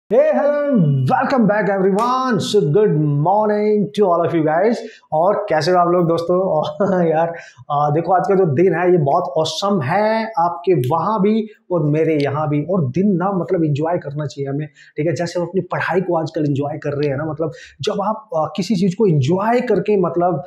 Hey, hello, welcome back everyone. So good morning to all of you guys. और कैसे हो आप लोग दोस्तों? और यार देखो आज का जो दिन है ये बहुत औसम है, आपके वहाँ भी और मेरे यहाँ भी। और दिन ना मतलब एंजॉय करना चाहिए हमें, ठीक है। जैसे हम अपनी पढ़ाई को आजकल एंजॉय कर रहे हैं ना, मतलब जब आप किसी चीज़ को एंजॉय करके मतलब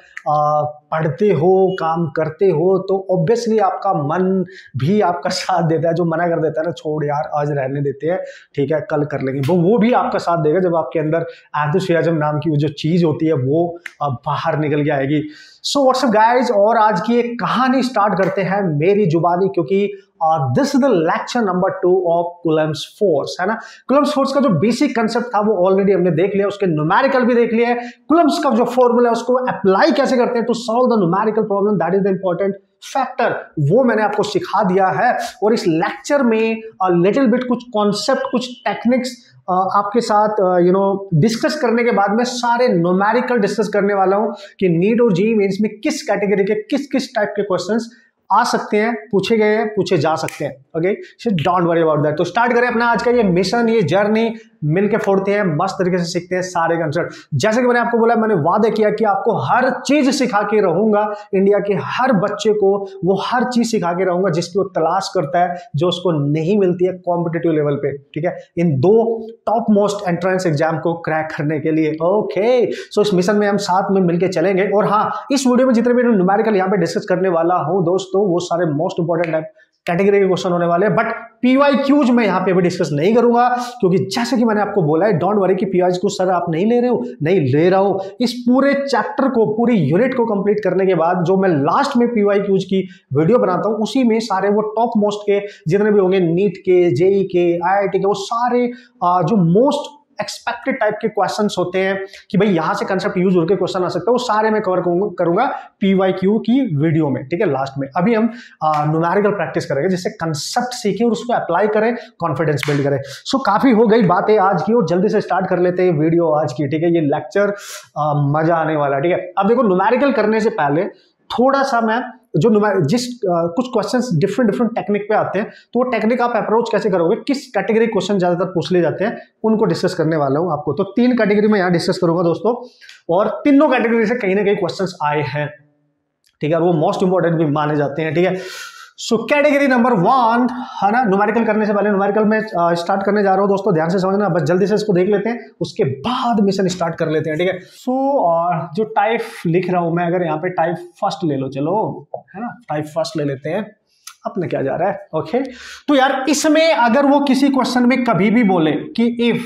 पढ़ते हो, काम करते हो, तो ऑब्वियसली आपका मन भी आपका साथ देता है। जो मना कर देता है ना, छोड़ यार आज रहने देते हैं, ठीक है कल कर लेंगे, वो भी आपका साथ देगा जब आपके अंदर एंथुसियाज्म नाम की वो जो चीज होती है वो बाहर निकल के आएगी। सो व्हाट्सअप गाइज, और आज की एक कहानी स्टार्ट करते हैं मेरी जुबानी, क्योंकि this is the lecture number 2 of Coulomb's force, है ना। कूलम्ब्स फोर्स का जो बेसिक कंसेप्ट था वो ऑलरेडी हमने देख लिया, उसके न्यूमेरिकल भी देख लिया है। कूलम्ब्स का जो फॉर्मूला है उसको अप्लाई कैसे करते हैं to solve the numerical problem, that is the important factor, वो मैंने आपको सिखा दिया है। और इस लेक्चर में लिटिल बिट कुछ कॉन्सेप्ट, कुछ टेक्निक्स आपके साथ डिस्कस करने के बाद मैं सारे न्यूमेरिकल डिस्कस करने वाला हूं कि नीट और जेईई मेंस में किस कैटेगरी के किस किस टाइप के क्वेश्चंस आ सकते हैं, पूछे गए हैं, पूछे जा सकते हैं। Okay, so don't worry about that. तो स्टार्ट करें अपना आज का ये मिशन, ये जर्नी, मिलके फोड़ते हैं, मस्त तरीके से सीखते हैं सारे कंसेप्ट। जैसे कि मैंने आपको बोला, मैंने वादा किया कि आपको हर चीज सिखा के रहूंगा, इंडिया के हर बच्चे को वो हर चीज सिखा के रहूंगा जिसकी वो तलाश करता है, जो उसको नहीं मिलती है कॉम्पिटिटिव लेवल पे, ठीक है, इन 2 टॉप मोस्ट एंट्रेंस एग्जाम को क्रैक करने के लिए। ओके, सो इस मिशन में हम साथ में मिलकर चलेंगे। और हाँ, इस वीडियो में जितने भी न्यूमेरिकल यहाँ पे डिस्कस करने वाला हूं दोस्तों, वो सारे मोस्ट इंपॉर्टेंट कैटेगरी के क्वेश्चन होने वाले हैं, बट पीवाईक्यूज में यहाँ पे भी डिस्कस नहीं करूंगा, क्योंकि जैसे कि मैंने आपको बोला है, डोंट वरी कि पीवाईक्यू सर आप नहीं ले रहे हो, नहीं ले रहा हूं। इस पूरे चैप्टर को, पूरी यूनिट को कंप्लीट करने के बाद जो मैं लास्ट में पीवाईक्यूज की वीडियो बनाता हूं, उसी में सारे वो टॉप मोस्ट के जितने भी होंगे, नीट के, जेईई के, आईआईटी के, वो सारे जो मोस्ट एक्सपेक्टेड टाइप के क्वेश्चंस होते हैं कि भाई यहां से कंसेप्ट यूज होकर क्वेश्चन आ सकता है, वो सारे मैं कवर करूंगा पीवाईक्यू की वीडियो में, ठीक है, लास्ट में। अभी हम न्यूमेरिकल प्रैक्टिस करेंगे, जिससे कंसेप्ट सीखें और उसको अप्लाई करें, कॉन्फिडेंस बिल्ड करें। सो काफी हो गई बातें आज की, और जल्दी से स्टार्ट कर लेते हैं वीडियो आज की, ठीक है। ये लेक्चर मजा आने वाला है, ठीक है। अब देखो, न्यूमेरिकल करने से पहले थोड़ा सा मैं जो कुछ क्वेश्चंस डिफरेंट टेक्निक पे आते हैं, तो वो टेक्निक आप अप्रोच कैसे करोगे, किस कैटेगरी क्वेश्चन ज्यादातर पूछ ले जाते हैं, उनको डिस्कस करने वाला हूं आपको। तो 3 कैटेगरी में यहां डिस्कस करूंगा दोस्तों, और तीनों कैटेगरी से कहीं ना कहीं क्वेश्चंस आए हैं, ठीक है, और वो मोस्ट इंपॉर्टेंट भी माने जाते हैं, ठीक है। सो कैटेगरी नंबर 1, है ना। न्यूमेरिकल करने से पहले, न्यूमेरिकल में स्टार्ट करने जा रहा हूं दोस्तों, ध्यान से समझना, बस जल्दी से इसको देख लेते हैं, उसके बाद मिशन स्टार्ट कर लेते हैं, ठीक है। सो जो टाइप लिख रहा हूं मैं, अगर यहाँ पे टाइप फर्स्ट ले लो, चलो, है ना, टाइप फर्स्ट ले लेते हैं, अपने क्या जा रहा है। ओके, तो यार इसमें अगर वो किसी क्वेश्चन में कभी भी बोले कि इफ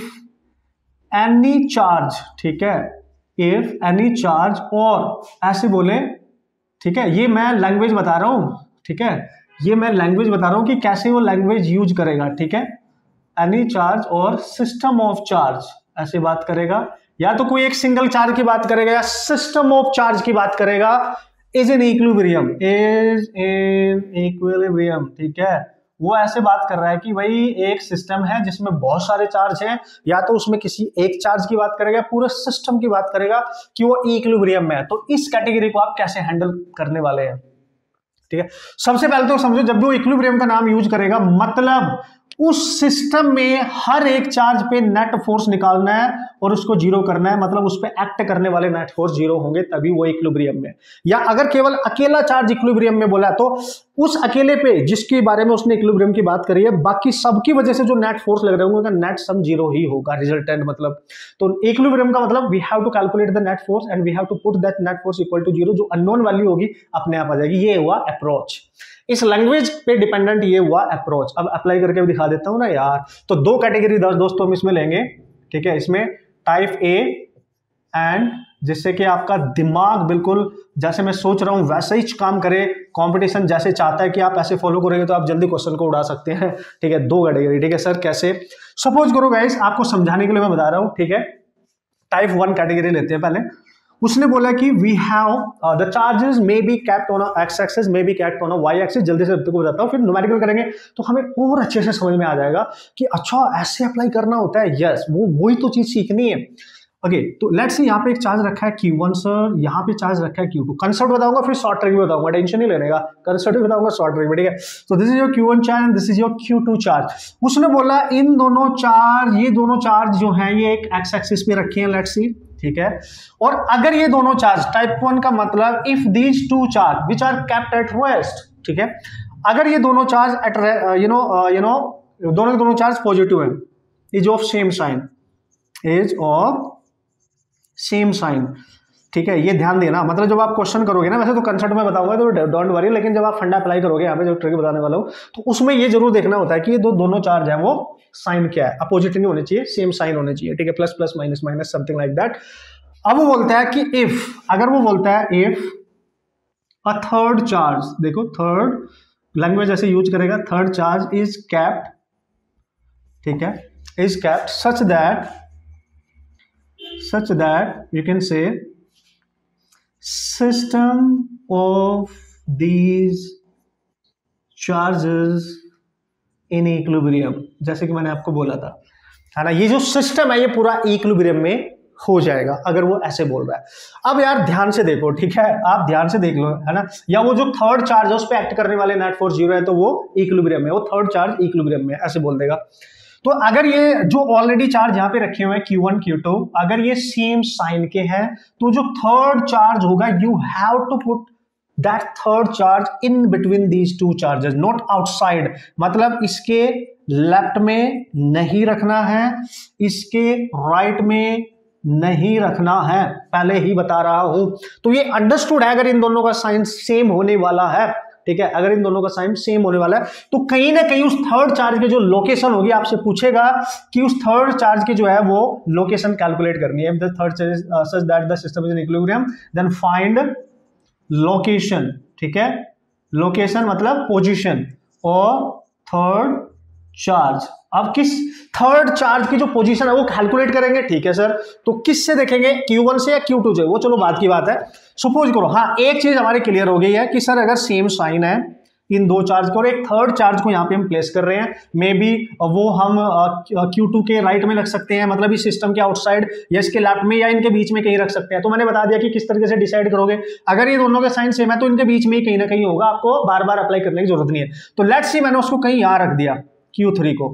एनी चार्ज, ठीक है, इफ एनी चार्ज, और ऐसे बोले, ठीक है, ये मैं लैंग्वेज बता रहा हूं, ठीक है, ये मैं लैंग्वेज बता रहा हूं कि कैसे वो लैंग्वेज यूज करेगा, ठीक है। एनी चार्ज और सिस्टम ऑफ चार्ज, ऐसे बात करेगा, या तो कोई एक सिंगल चार्ज की बात करेगा या सिस्टम ऑफ चार्ज की बात करेगा, is in equilibrium, is in equilibrium, ठीक है। वो ऐसे बात कर रहा है कि भाई एक सिस्टम है जिसमें बहुत सारे चार्ज हैं, या तो उसमें किसी एक चार्ज की बात करेगा, पूरे सिस्टम की बात करेगा कि वो इक्विलिब्रियम में है। तो इस कैटेगरी को आप कैसे हैंडल करने वाले हैं, ठीक है। सबसे पहले तो समझो, जब भी वो इक्विलिब्रियम का नाम यूज करेगा, मतलब उस सिस्टम में हर एक चार्ज पे नेट फोर्स निकालना है और उसको जीरो करना है, मतलब उस पे एक्ट करने वाले नेट फोर्स जीरो होंगे, तभी वो इक्विलिब्रियम में। या अगर केवल अकेला चार्ज इक्विलिब्रियम में बोला, तो उस अकेले पे जिसके बारे में उसने इक्विलिब्रियम की बात करी है, बाकी सबकी वजह से जो नेट फोर्स लग रहे होंगे, नेट सम जीरो ही होगा, रिजल्टेंट मतलब। तो इक्विलिब्रियम का मतलब we have to calculate the net force and we have to put that net force equal to zero, जो अननोन वैल्यू होगी अपने आप आ जाएगी। ये हुआ अप्रोच, इस लैंग्वेज पे डिपेंडेंट ये हुआ अप्रोच। अब अप्लाई करके भी दिखा देता हूं ना यार। तो 2 कैटेगरी दोस्तों हम इसमें लेंगे, ठीक है। इसमें टाइप ए एंड, जिससे कि आपका दिमाग बिल्कुल जैसे मैं सोच रहा हूं वैसे ही काम करे, कंपटीशन जैसे चाहता है कि आप ऐसे फॉलो करेंगे तो आप जल्दी क्वेश्चन को उड़ा सकते हैं, ठीक है। 2 कैटेगरी, ठीक है सर, कैसे? सपोज करो गाइस, आपको समझाने के लिए मैं बता रहा हूं, ठीक है। टाइप 1 कैटेगरी लेते हैं पहले। उसने बोला कि we have the charges may be kept on X axis, may be kept on Y axis. जल्दी से आपको बताता हूँ, फिर न्यूमेरिकल करेंगे तो हमें और अच्छे से समझ में आ जाएगा कि अच्छा ऐसे अप्लाई करना होता है। यस, वो वही तो चीज सीखनी है। ओके तो लेट्स सी यहाँ पे एक चार्ज रखा है Q1 सर, यहाँ पे चार्ज रखा है Q2। कंसेप्ट बताऊंगा फिर शॉर्ट ट्रिक भी बताऊंगा, टेंशन नहीं लेने का, कंसेप्ट भी बताऊंगा शॉर्ट ट्रिक भी, ठीक है। तो this is your Q1 charge and this is your Q2 charge. उसने बोला इन दोनों चार्ज, ये दोनों चार्ज जो है ये एक एक्स एक्सिस पे रखे हैं, लेट्स सी, ठीक है। और अगर ये दोनों चार्ज टाइप 1 का मतलब if these two charge which are kept at rest, ठीक है, अगर ये दोनों चार्ज एट दोनों के दोनों चार्ज पॉजिटिव है, is of same sign, is of same sign, ठीक है। ये ध्यान देना, मतलब जब आप क्वेश्चन करोगे ना, वैसे तो कंसेप्ट में बताऊंगा तो डोंट वरी, लेकिन जब आप फंडा अप्लाई करोगे, यहाँ पे जो ट्रिक बताने वाला हूँ, तो उसमें ये जरूर देखना होता है कि ये दोनों चार्ज है वो साइन क्या है, अपोजिट नहीं होने चाहिए, सेम साइन होने चाहिए, ठीक है, plus plus minus minus something like that. अब वो बोलता है कि इफ, अगर वो बोलता है इफ अ थर्ड चार्ज, देखो थर्ड लैंग्वेज ऐसे यूज करेगा, थर्ड चार्ज इज कैप्ड, ठीक है, is kept such that you can say system of these charges in equilibrium, जैसे कि मैंने आपको बोला था, है ना, ये जो सिस्टम है ये पूरा इक्विलिब्रियम में हो जाएगा अगर वो ऐसे बोल रहा है। अब यार ध्यान से देखो, ठीक है, आप ध्यान से देख लो, है ना, या वो जो थर्ड चार्ज है उस पर एक्ट करने वाले नेट फोर्स 0 है तो वो इक्विलिब्रियम में, वो थर्ड चार्ज इक्विलिब्रियम में, ऐसे बोल देगा। तो अगर ये जो ऑलरेडी चार्ज यहां पे रखे हुए हैं Q1 Q2 अगर ये सेम साइन के हैं तो जो थर्ड चार्ज होगा you have to put that third charge in between these two charges, not outside, मतलब इसके लेफ्ट में नहीं रखना है, इसके राइट में नहीं रखना है, पहले ही बता रहा हूं। तो ये अंडरस्टूड है अगर इन दोनों का साइन सेम होने वाला है, ठीक है, अगर इन दोनों का साइन सेम होने वाला है तो कहीं ना कहीं उस थर्ड चार्ज की जो लोकेशन होगी, आपसे पूछेगा कि उस थर्ड चार्ज की जो है वो लोकेशन कैलकुलेट करनी है। The third charge such that the system is in equilibrium then find location, ठीक है, लोकेशन मतलब पोजीशन और थर्ड चार्ज। अब किस थर्ड चार्ज की जो पोजीशन है वो कैलकुलेट करेंगे, ठीक है सर, तो किससे देखेंगे, Q1 से या Q2 से, वो चलो बात की बात है। सपोज करो, हाँ एक चीज हमारी क्लियर हो गई है कि सर अगर सेम साइन है इन दो चार्ज को और एक थर्ड चार्ज को यहाँ पे हम प्लेस कर रहे हैं, मे बी वो हम Q2 के राइट में रख सकते हैं, मतलब इस सिस्टम के आउटसाइड, या इसके लेफ्ट में, या इनके बीच में कहीं रख सकते हैं। तो मैंने बता दिया कि किस तरीके से डिसाइड करोगे, अगर ये दोनों के साइन सेम है तो इनके बीच में ही कहीं ना कहीं होगा, आपको बार बार अप्लाई करने की जरूरत नहीं है। तो लेट्स सी मैंने उसको कहीं यहाँ रख दिया Q3 को,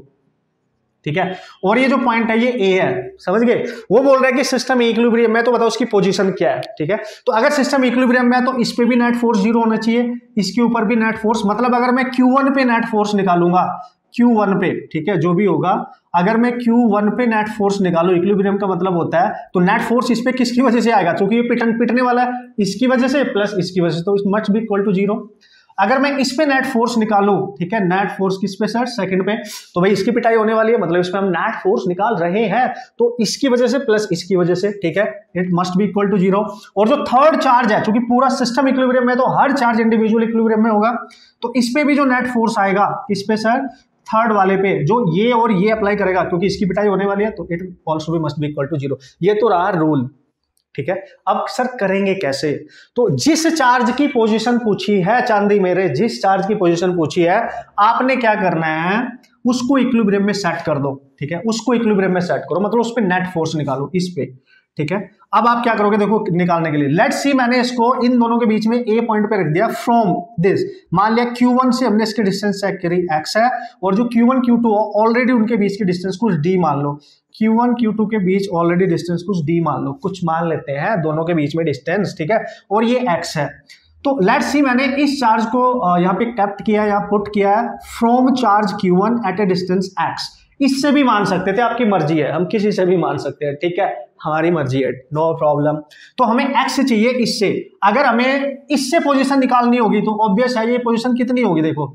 ठीक है, और ये जो पॉइंट है ये A है, समझ गए। वो बोल रहा है कि सिस्टम इक्विलिब्रियम में, तो बताओ उसकी पोजीशन क्या है, ठीक है। तो अगर सिस्टम इक्विलिब्रियम में है तो इस पे भी नेट फोर्स 0 होना चाहिए, इसके ऊपर भी नेट फोर्स, मतलब अगर मैं Q1 पे नेट फोर्स निकालूंगा, Q1 पे, ठीक है, जो भी होगा, अगर मैं Q1 पे नेट फोर्स निकालू, इक्विलिब्रियम का मतलब होता है, तो नेट फोर्स इस पे किसकी वजह से आएगा, क्योंकि ये पिटने वाला है, इसकी वजह से प्लस इसकी वजह से, तो it must be equal to 0। अगर मैं इस पे नेट फोर्स निकालूं, ठीक है, नेट फोर्स किस पे सर, सेकंड पे, तो भाई इसकी पिटाई होने वाली है, मतलब इस पे हम नेट फोर्स निकाल रहे हैं, तो इसकी वजह से प्लस इसकी वजह से, ठीक है, it must be equal to 0। और जो थर्ड चार्ज है, क्योंकि पूरा सिस्टम इक्विलिब्रियम में, तो हर चार्ज इंडिविजुअल इक्विलिब्रियम में होगा, तो इस पे भी जो नेट फोर्स आएगा, इस पे सर थर्ड वाले पे जो ये और ये अप्लाई करेगा, क्योंकि इसकी पिटाई होने वाली है, तो इट ऑल्सो भी मस्ट बी इक्वल टू 0। ये तो रहा रूल, ठीक है। अब सर करेंगे कैसे, तो जिस चार्ज की पोजीशन पूछी है चांदी मेरे, जिस चार्ज की पोजीशन पूछी है, आपने क्या करना है, उसको इक्विलिब्रियम में सेट कर दो, ठीक है, उसको इक्विलिब्रियम में सेट करो, मतलब उस पे नेट फोर्स निकालो, इस पे, ठीक है। अब आप क्या करोगे, देखो निकालने के लिए, लेट्स सी मैंने इसको इन दोनों के बीच में ए पॉइंट पे रख दिया, फ्रॉम दिस, मान लिया Q1 से हमने इसके डिस्टेंस चेक करी x है, और जो Q1 Q2 ऑलरेडी उनके बीच की डिस्टेंस कुछ d मान लो, Q1 Q2 के बीच ऑलरेडी डिस्टेंस कुछ d मान लो, कुछ मान लेते हैं दोनों के बीच में डिस्टेंस, ठीक है, और ये x है। तो लेट्स सी मैंने इस चार्ज को यहाँ पे कैप्ट किया या पुट किया है from charge Q1 at a distance x। इससे भी मान सकते थे, आपकी मर्जी है, हम किसी से भी मान सकते हैं, ठीक है, हमारी मर्जी है, नो प्रॉब्लम। तो हमें x चाहिए इससे, अगर हमें इससे पोजीशन निकालनी होगी तो ऑब्वियस है ये पोजीशन कितनी होगी, देखो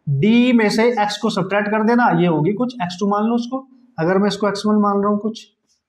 d में से x को सब्ट्रैक्ट कर देना, ये होगी कुछ x2 मान लो उसको, अगर मैं इसको x1 मान रहा हूं कुछ,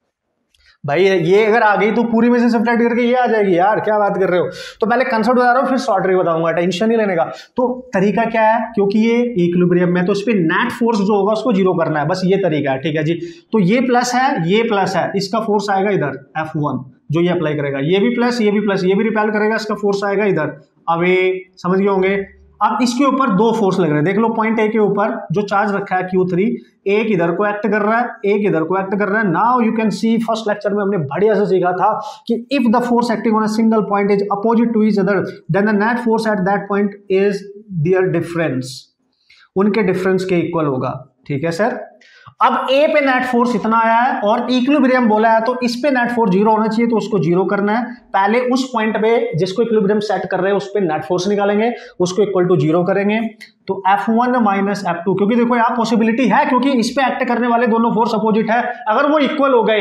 भाई ये अगर आ गई तो पूरी में से सब्ट्रैक्ट करके ये आ जाएगी, यार क्या बात कर रहे हो। तो पहले कंसेप्ट बता रहा हूँ फिर शॉर्ट ट्रिक बताऊंगा, टेंशन नहीं लेने का। तो तरीका क्या है, क्योंकि ये इक्विलिब्रियम में, तो इस पे नेट फोर्स जो होगा उसको 0 करना है, बस ये तरीका है, ठीक है जी। तो ये प्लस है, ये प्लस है, इसका फोर्स आएगा इधर F1 जो ये अप्लाई करेगा, ये भी प्लस, ये भी प्लस, ये भी रिपेल करेगा, इसका फोर्स आएगा इधर, अब ये समझ गए होंगे। अब इसके ऊपर दो फोर्स लग रहे हैं, देख लो पॉइंट ए के ऊपर जो चार्ज रखा है Q3, एक इधर को एक्ट कर रहा है, एक इधर को एक्ट कर रहा है। Now you can see first lecture में हमने बढ़िया से सीखा था कि if the force acting on a single point is opposite to each other then the net force at that point is their difference, उनके डिफरेंस के इक्वल होगा। ठीक है सर। अब ए पे नेट फोर्स इतना आया है और इक्विलिब्रियम बोला है, तो इस पे नेट फोर्स जीरो होना चाहिए, तो उसको जीरो करना है। पहले उस पॉइंट पे जिसको इक्विलिब्रियम सेट कर रहे हैं उस पे नेट फोर्स निकालेंगे, उसको इक्वल टू जीरो करेंगे, तो F1 माइनस F2, क्योंकि देखो यहाँ पॉसिबिलिटी है, क्योंकि इस पे एक्ट करने वाले दोनों फोर्स अपोजिट है, अगर वो इक्वल हो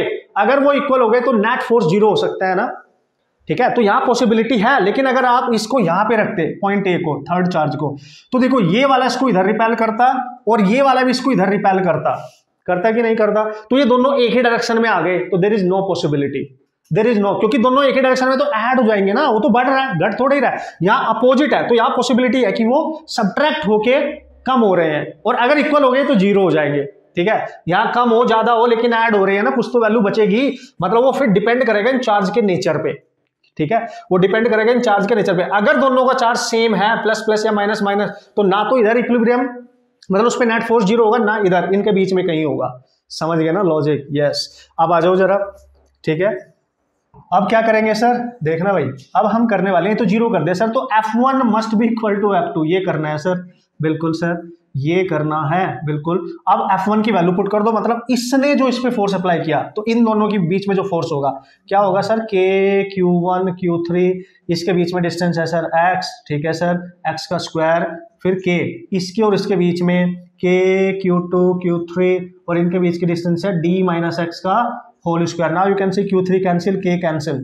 गए तो नेट फोर्स जीरो हो सकता है ना। ठीक है, तो यहां पॉसिबिलिटी है, लेकिन अगर आप इसको यहां पे रखते पॉइंट ए को, थर्ड चार्ज को, तो देखो ये वाला इसको इधर रिपेल करता और ये वाला भी इसको इधर रिपेल करता कि नहीं करता, तो ये दोनों एक ही डायरेक्शन में आ गए, तो there is no possibility, there is no, क्योंकि दोनों एक ही डायरेक्शन में तो ऐड हो जाएंगे ना, वो तो बढ़ रहा है, घट थोड़ा ही रहा है, यहाँ अपोजिट है, तो यहाँ पॉसिबिलिटी है कि वो सब्ट्रैक्ट होके कम हो रहे हैं, और अगर इक्वल हो गए तो जीरो हो जाएंगे। ठीक है, यहाँ कम हो ज्यादा हो लेकिन ऐड हो रहे हैं ना, कुछ तो वैल्यू बचेगी, मतलब वो फिर डिपेंड करेगा इन चार्ज के नेचर पे। ठीक है, वो डिपेंड करेगा इन चार्ज के नेचर पे। अगर दोनों का चार्ज सेम है, प्लस प्लस या माइनस माइनस, तो ना तो इधर इक्विलिब्रियम मतलब उस पे नेट फोर्स जीरो होगा, ना इधर, इनके बीच में कहीं होगा। समझ गए ना लॉजिक? यस। अब आ जाओ जरा। ठीक है, अब क्या करेंगे सर, देखना भाई, अब हम करने वाले हैं, तो जीरो कर दे सर, तो F1 must be equal to F2, ये करना है सर, बिल्कुल सर, ये करना है बिल्कुल। अब F1 की वैल्यू पुट कर दो, मतलब इसने जो इस पे फोर्स अप्लाई किया, तो इन दोनों के बीच में जो फोर्स होगा क्या होगा सर, K Q1 Q3, इसके बीच में डिस्टेंस है सर X, ठीक है सर, X का स्क्वायर, फिर K, इसके और इसके बीच में K Q2 Q3, और इनके बीच की डिस्टेंस है D माइनस एक्स का whole square. Now you can see Q3 cancel, K cancel.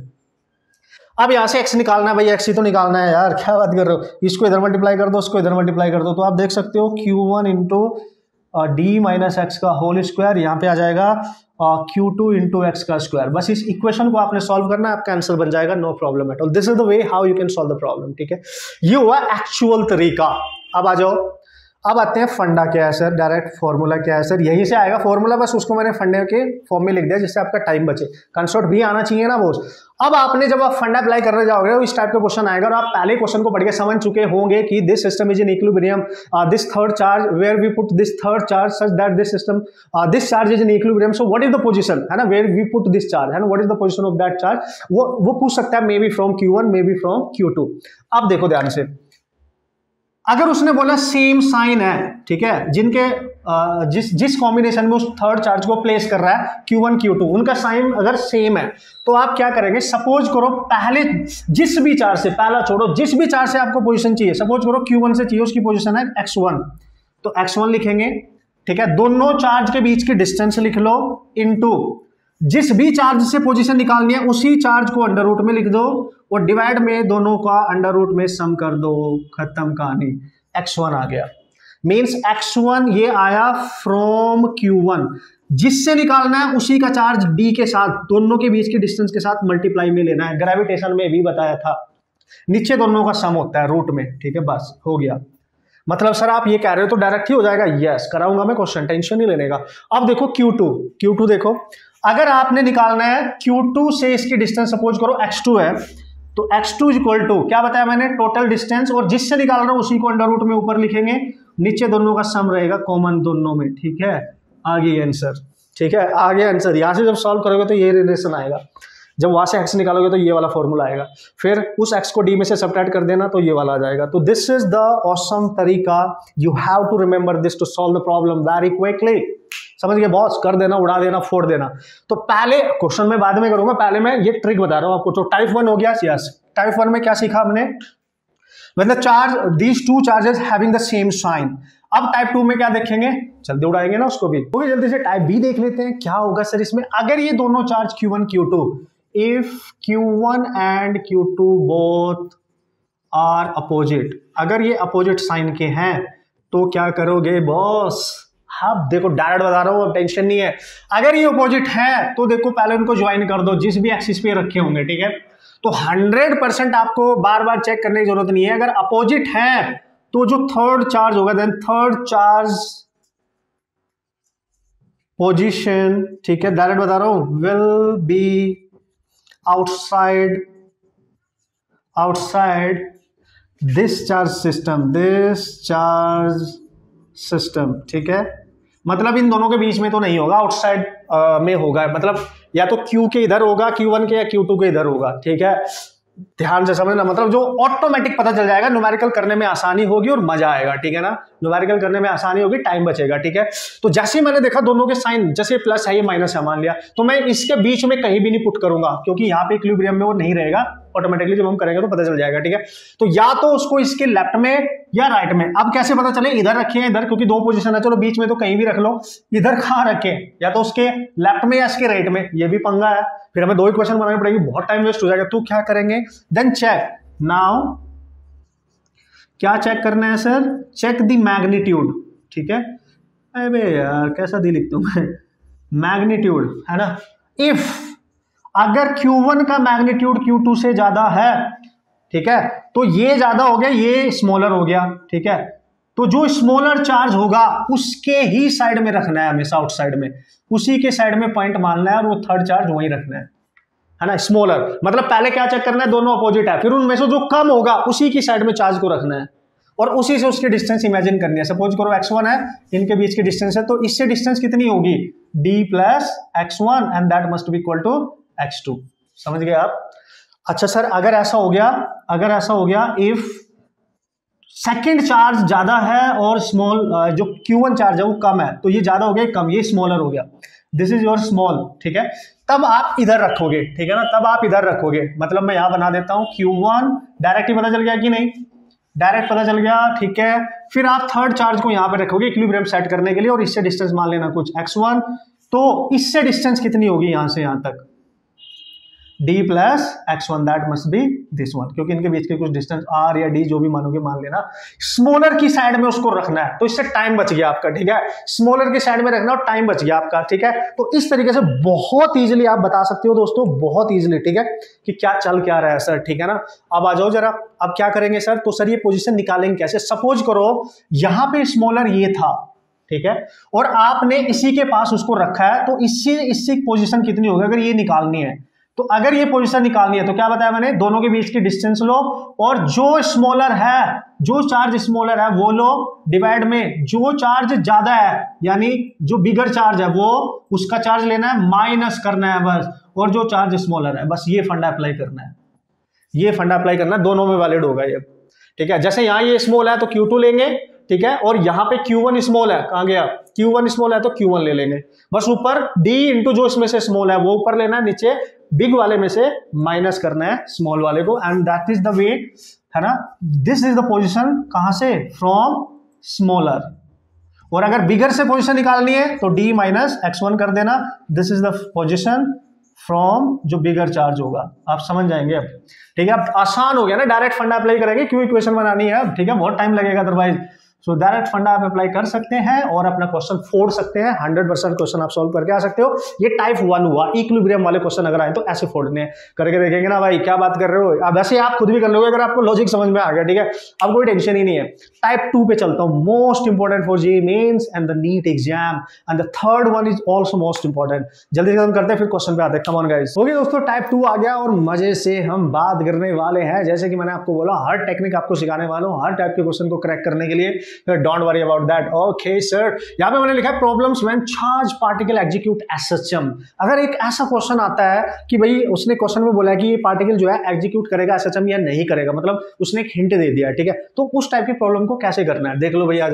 अब यहां से x निकालना है भाई, x ही तो निकालना है यार, क्या बात कर रहे हो, इसको इधर मल्टीप्लाई कर दो, उसको इधर मल्टीप्लाई कर दो, तो आप देख सकते हो Q1 into D minus X का होल स्क्वायर, यहाँ पे आ जाएगा Q2 इंटू एक्स का स्क्वायर। बस इस इक्वेशन को आपने सॉल्व करना है, आपका आंसर बन जाएगा, no problem at all. This is the way how you can solve the problem. ठीक है, ये हुआ एक्चुअल तरीका। अब आ जाओ, अब आते हैं फंडा क्या है सर, डायरेक्ट फॉर्मूला क्या है सर, यहीं से आएगा फॉर्मूला, बस उसको मैंने फंडे के फॉर्म में लिख दिया जिससे आपका टाइम बचे। कंसोर्ट भी आना चाहिए ना बोस। अब आपने जब आप फंडा अप्लाई करने जाओगे तो इस टाइप का क्वेश्चन आएगा, और आप पहले क्वेश्चन को पढ़ के समझ चुके होंगे कि this system is in equilibrium, this third charge where we put this third charge such that this system this charge is in equilibrium, so what is the position, है ना, where we put this charge, है ना, what is the position of that charge, वो पूछ सकता है, may be from Q1 may be from Q2। अब देखो ध्यान से, अगर उसने बोला सेम साइन है, ठीक है, जिनके जिस कॉम्बिनेशन में उस थर्ड चार्ज को प्लेस कर रहा है Q1 Q2, उनका साइन अगर सेम है, तो आप क्या करेंगे, सपोज करो पहले जिस भी चार्ज से, पहला छोड़ो, जिस भी चार्ज से आपको पोजीशन चाहिए, सपोज करो Q1 से चाहिए, उसकी पोजीशन है x1, तो x1 लिखेंगे। ठीक है, दोनों चार्ज के बीच की डिस्टेंस लिख लो, इनटू जिस भी चार्ज से पोजीशन निकालनी है उसी चार्ज को अंडर रूट में लिख दो, और डिवाइड में दोनों का अंडर रूट में सम कर दो, खत्म कहानी, x1 आ गया। मींस x1 ये आया फ्रॉम Q1, जिससे निकालना है उसी का चार्ज D के साथ, दोनों के बीच के डिस्टेंस के साथ मल्टीप्लाई में लेना है। ग्रेविटेशन में भी बताया था, नीचे दोनों का सम होता है रूट में। ठीक है, बस हो गया। मतलब सर आप ये कह रहे हो तो डायरेक्ट ही हो जाएगा, यस, कराऊंगा मैं क्वेश्चन, टेंशन नहीं लेने का। अब देखो Q2 देखो, अगर आपने निकालना है Q2 से इसकी डिस्टेंस सपोज करो x2 है, तो x2 इक्वल टू क्या बताया मैंने, टोटल डिस्टेंस, और जिससे निकाल रहा हूं उसी को अंडर रूट में ऊपर लिखेंगे, नीचे दोनों का सम रहेगा कॉमन दोनों में। ठीक है, आगे आंसर। ठीक है, आगे आंसर, यहां से जब सॉल्व करोगे तो ये रिलेशन आएगा, जब वहां से x निकालोगे तो ये वाला फॉर्मूला आएगा, फिर उस x को d में से सब्ट्रैक्ट कर देना तो ये वाला आ जाएगा। तो दिस इज द ऑसम तरीका, you have to remember this to solve the problem very quickly. समझ गए बॉस, कर देना, उड़ा देना, फोड़ देना। तो पहले क्वेश्चन में बाद में करूंगा, पहले मैं ये ट्रिक बता रहा हूं आपको। तो टाइप 1 हो गया, यस। टाइप 1 में क्या सीखा हमने, when the charge these two charges having the same sign. अब टाइप 2 में क्या देखेंगे, जल्दी उड़ाएंगे ना उसको भी। तो जल्दी से टाइप बी देख लेते हैं क्या होगा सर इसमें। अगर ये दोनों charge Q1 Q2, if Q1 and Q2 both are opposite, अगर ये अपोजिट साइन के हैं तो क्या करोगे बॉस। हाँ देखो, डायरेक्ट बता रहा हूँ, टेंशन नहीं है। अगर ये अपोजिट है तो देखो पहले उनको ज्वाइन कर दो जिस भी एक्सिस पे रखे होंगे। ठीक है, तो 100% आपको बार बार चेक करने की जरूरत नहीं है। अगर अपोजिट है तो जो थर्ड चार्ज होगा, देन थर्ड चार्ज पोजीशन, ठीक है, डायरेक्ट बता रहा हूं, will be outside this charge system, ठीक है, मतलब इन दोनों के बीच में तो नहीं होगा, आउटसाइड में होगा, मतलब या तो Q के इधर होगा, Q1 के, या Q2 के इधर होगा, ठीक है, ध्यान से समझना, मतलब जो ऑटोमेटिक पता चल जाएगा, न्यूमेरिकल करने में आसानी होगी और मजा आएगा, ठीक है ना, न्यूमेरिकल करने में आसानी होगी, टाइम बचेगा, ठीक है। तो जैसे मैंने देखा दोनों के साइन, जैसे प्लस है ये माइनस है मान लिया, तो मैं इसके बीच में कहीं भी नहीं पुट करूंगा, क्योंकि यहाँ पे इक्विलिब्रियम में वो नहीं रहेगा, ऑटोमेटिकली जब हम करेंगे तो पता चल जाएगा, ठीक है। तो या तो उसको इसके लेफ्ट में या राइट में, अब कैसे पता चले, इधर रखिए, इधर, क्योंकि दो पोजीशन है, चलो बीच में तो कहीं भी रख लो, इधर कहाँ रखे, या तो उसके लेफ्ट में या इसके राइट में, ये भी पंगा है, फिर हमें दो ही क्वेश्चन बनाने पड़ेगी, बहुत टाइम वेस्ट हो जाएगा। तो क्या करेंगे, देन चेक नाउ, क्या चेक करना है सर, चेक द मैग्नीट्यूड, ठीक है, अबे यार कैसा दी लिखता हूं मैं, मैग्नीट्यूड है ना, इफ अगर Q1 का मैग्नीट्यूड Q2 से ज्यादा है, ठीक है, तो ये ज्यादा हो गया, ये स्मॉलर हो गया, ठीक है, तो जो स्मॉलर चार्ज होगा उसके ही साइड में रखना है हमेशा, आउटसाइड में, उसी के साइड में पॉइंट मानना है और वो थर्ड चार्ज वहीं रखना है ना, स्मॉलर, मतलब पहले क्या चेक करना है, दोनों अपोजिट है, फिर उनमें से जो कम होगा उसी की साइड में चार्ज को रखना है और उसी से उसकी डिस्टेंस इमेजिन करनी है। सपोज करो x1 है, इनके बीच की डिस्टेंस है, तो इससे डिस्टेंस कितनी होगी, d plus x1 and that must be equal to x2, समझ गए आप। अच्छा सर अगर ऐसा हो गया, इफ सेकेंड चार्ज ज्यादा है और स्मॉल जो Q1 चार्ज है वो कम है, तो ये ज्यादा हो गया, कम, ये स्मॉलर हो गया, दिस इज योर स्मॉल, ठीक है, तब आप इधर रखोगे, ठीक है ना, तब आप इधर रखोगे, मतलब मैं यहां बना देता हूं Q1, डायरेक्ट ही पता चल गया कि नहीं, डायरेक्ट पता चल गया, ठीक है, फिर आप थर्ड चार्ज को यहां पे रखोगे इक्विलिब्रियम सेट करने के लिए, और इससे डिस्टेंस मान लेना कुछ x1, तो इससे डिस्टेंस कितनी होगी यहां से यहां तक, d plus x1 that must be this one, क्योंकि इनके बीच के कुछ डिस्टेंस r या d जो भी मानोगे मान लेना, स्मॉलर की साइड में उसको रखना है, तो इससे टाइम बच गया आपका, ठीक है, स्मॉलर की साइड में रखना और टाइम बच गया आपका, ठीक है। तो इस तरीके से बहुत इजीली आप बता सकते हो दोस्तों, बहुत इजीली, ठीक है, कि क्या चल क्या रहा है सर, ठीक है ना। अब आ जाओ जरा, अब क्या करेंगे सर, तो सर ये पोजीशन निकालेंगे कैसे, सपोज करो यहां पे स्मॉलर ये था, ठीक है, और आपने इसी के पास उसको रखा है, तो इससे पोजीशन कितनी होगी अगर ये निकालनी है, तो अगर ये पोजीशन निकालनी है तो क्या बताया मैंने, दोनों के बीच की डिस्टेंस लो और जो स्मॉलर है, जो चार्ज स्मॉलर है वो लो, डिवाइड में जो चार्ज ज्यादा है, यानी जो बिगर चार्ज है वो उसका चार्ज लेना है, माइनस करना है बस, और जो चार्ज स्मॉलर है, बस ये फंडा अप्लाई करना है, ये फंडा अप्लाई करना है, दोनों में वैलिड होगा ये, ठीक है। जैसे यहां ये स्मॉल है तो Q2 लेंगे, ठीक है, और यहां पे Q1 स्मॉल है, कहां गया, Q1 स्मॉल है तो Q1 ले लेंगे, बस ऊपर D इंटू जो इसमें से स्मॉल है वो ऊपर लेना है, नीचे बिग वाले में से माइनस करना है स्मॉल वाले को, and that is the way, है ना, दिस इज द पोजीशन, कहां से, फ्रॉम स्मॉलर, और अगर बिगर से पोजीशन निकालनी है तो D माइनस x1 कर देना, this is the position from जो बिगर चार्ज होगा, आप समझ जाएंगे अब, ठीक है। अब आसान हो गया ना, डायरेक्ट फंडा अप्लाई करेंगे, क्यों इक्वेशन बनानी है अब, ठीक है, बहुत टाइम लगेगा अदरवाइज, सो डायरेक्ट फंडा आप अप्लाई कर सकते हैं और अपना क्वेश्चन फोड़ सकते हैं, 100% क्वेश्चन आप सॉल्व करके आ सकते हो। ये टाइप 1 हुआ, इक्विलिब्रियम वाले क्वेश्चन अगर आए तो ऐसे फोड़ने हैं, करके देखेंगे ना भाई, क्या बात कर रहे हो, अब वैसे आप खुद भी कर लोगे अगर आपको लॉजिक समझ में आ गया, ठीक है, अब कोई टेंशन ही नहीं है। टाइप 2 पे चलता हूं, most important for JEE Mains and the NEET exam, and the third one is also most important. जल्दी से खत्म करते हैं फिर क्वेश्चन पे आते हैं, कम ऑन गाइस। ओके दोस्तों, टाइप 2 आ गया और मजे से हम बात करने वाले हैं, जैसे कि मैंने आपको बोला हर टेक्निक आपको सिखाने वाला हूं, हर टाइप के क्वेश्चन को क्रैक करने के लिए, don't worry about that. Okay sir, यहां पे मैंने लिखा है problems when charge particle execute SHM. अगर एक ऐसा क्वेश्चन आता है कि भाई उसने क्वेश्चन में बोला है कि ये पार्टिकल जो है एग्जीक्यूट करेगा एसएचएम या नहीं करेगा, मतलब उसने एक हिंट दे दिया है, ठीक है, तो उस टाइप की प्रॉब्लम को कैसे करना है, देख लो भाई,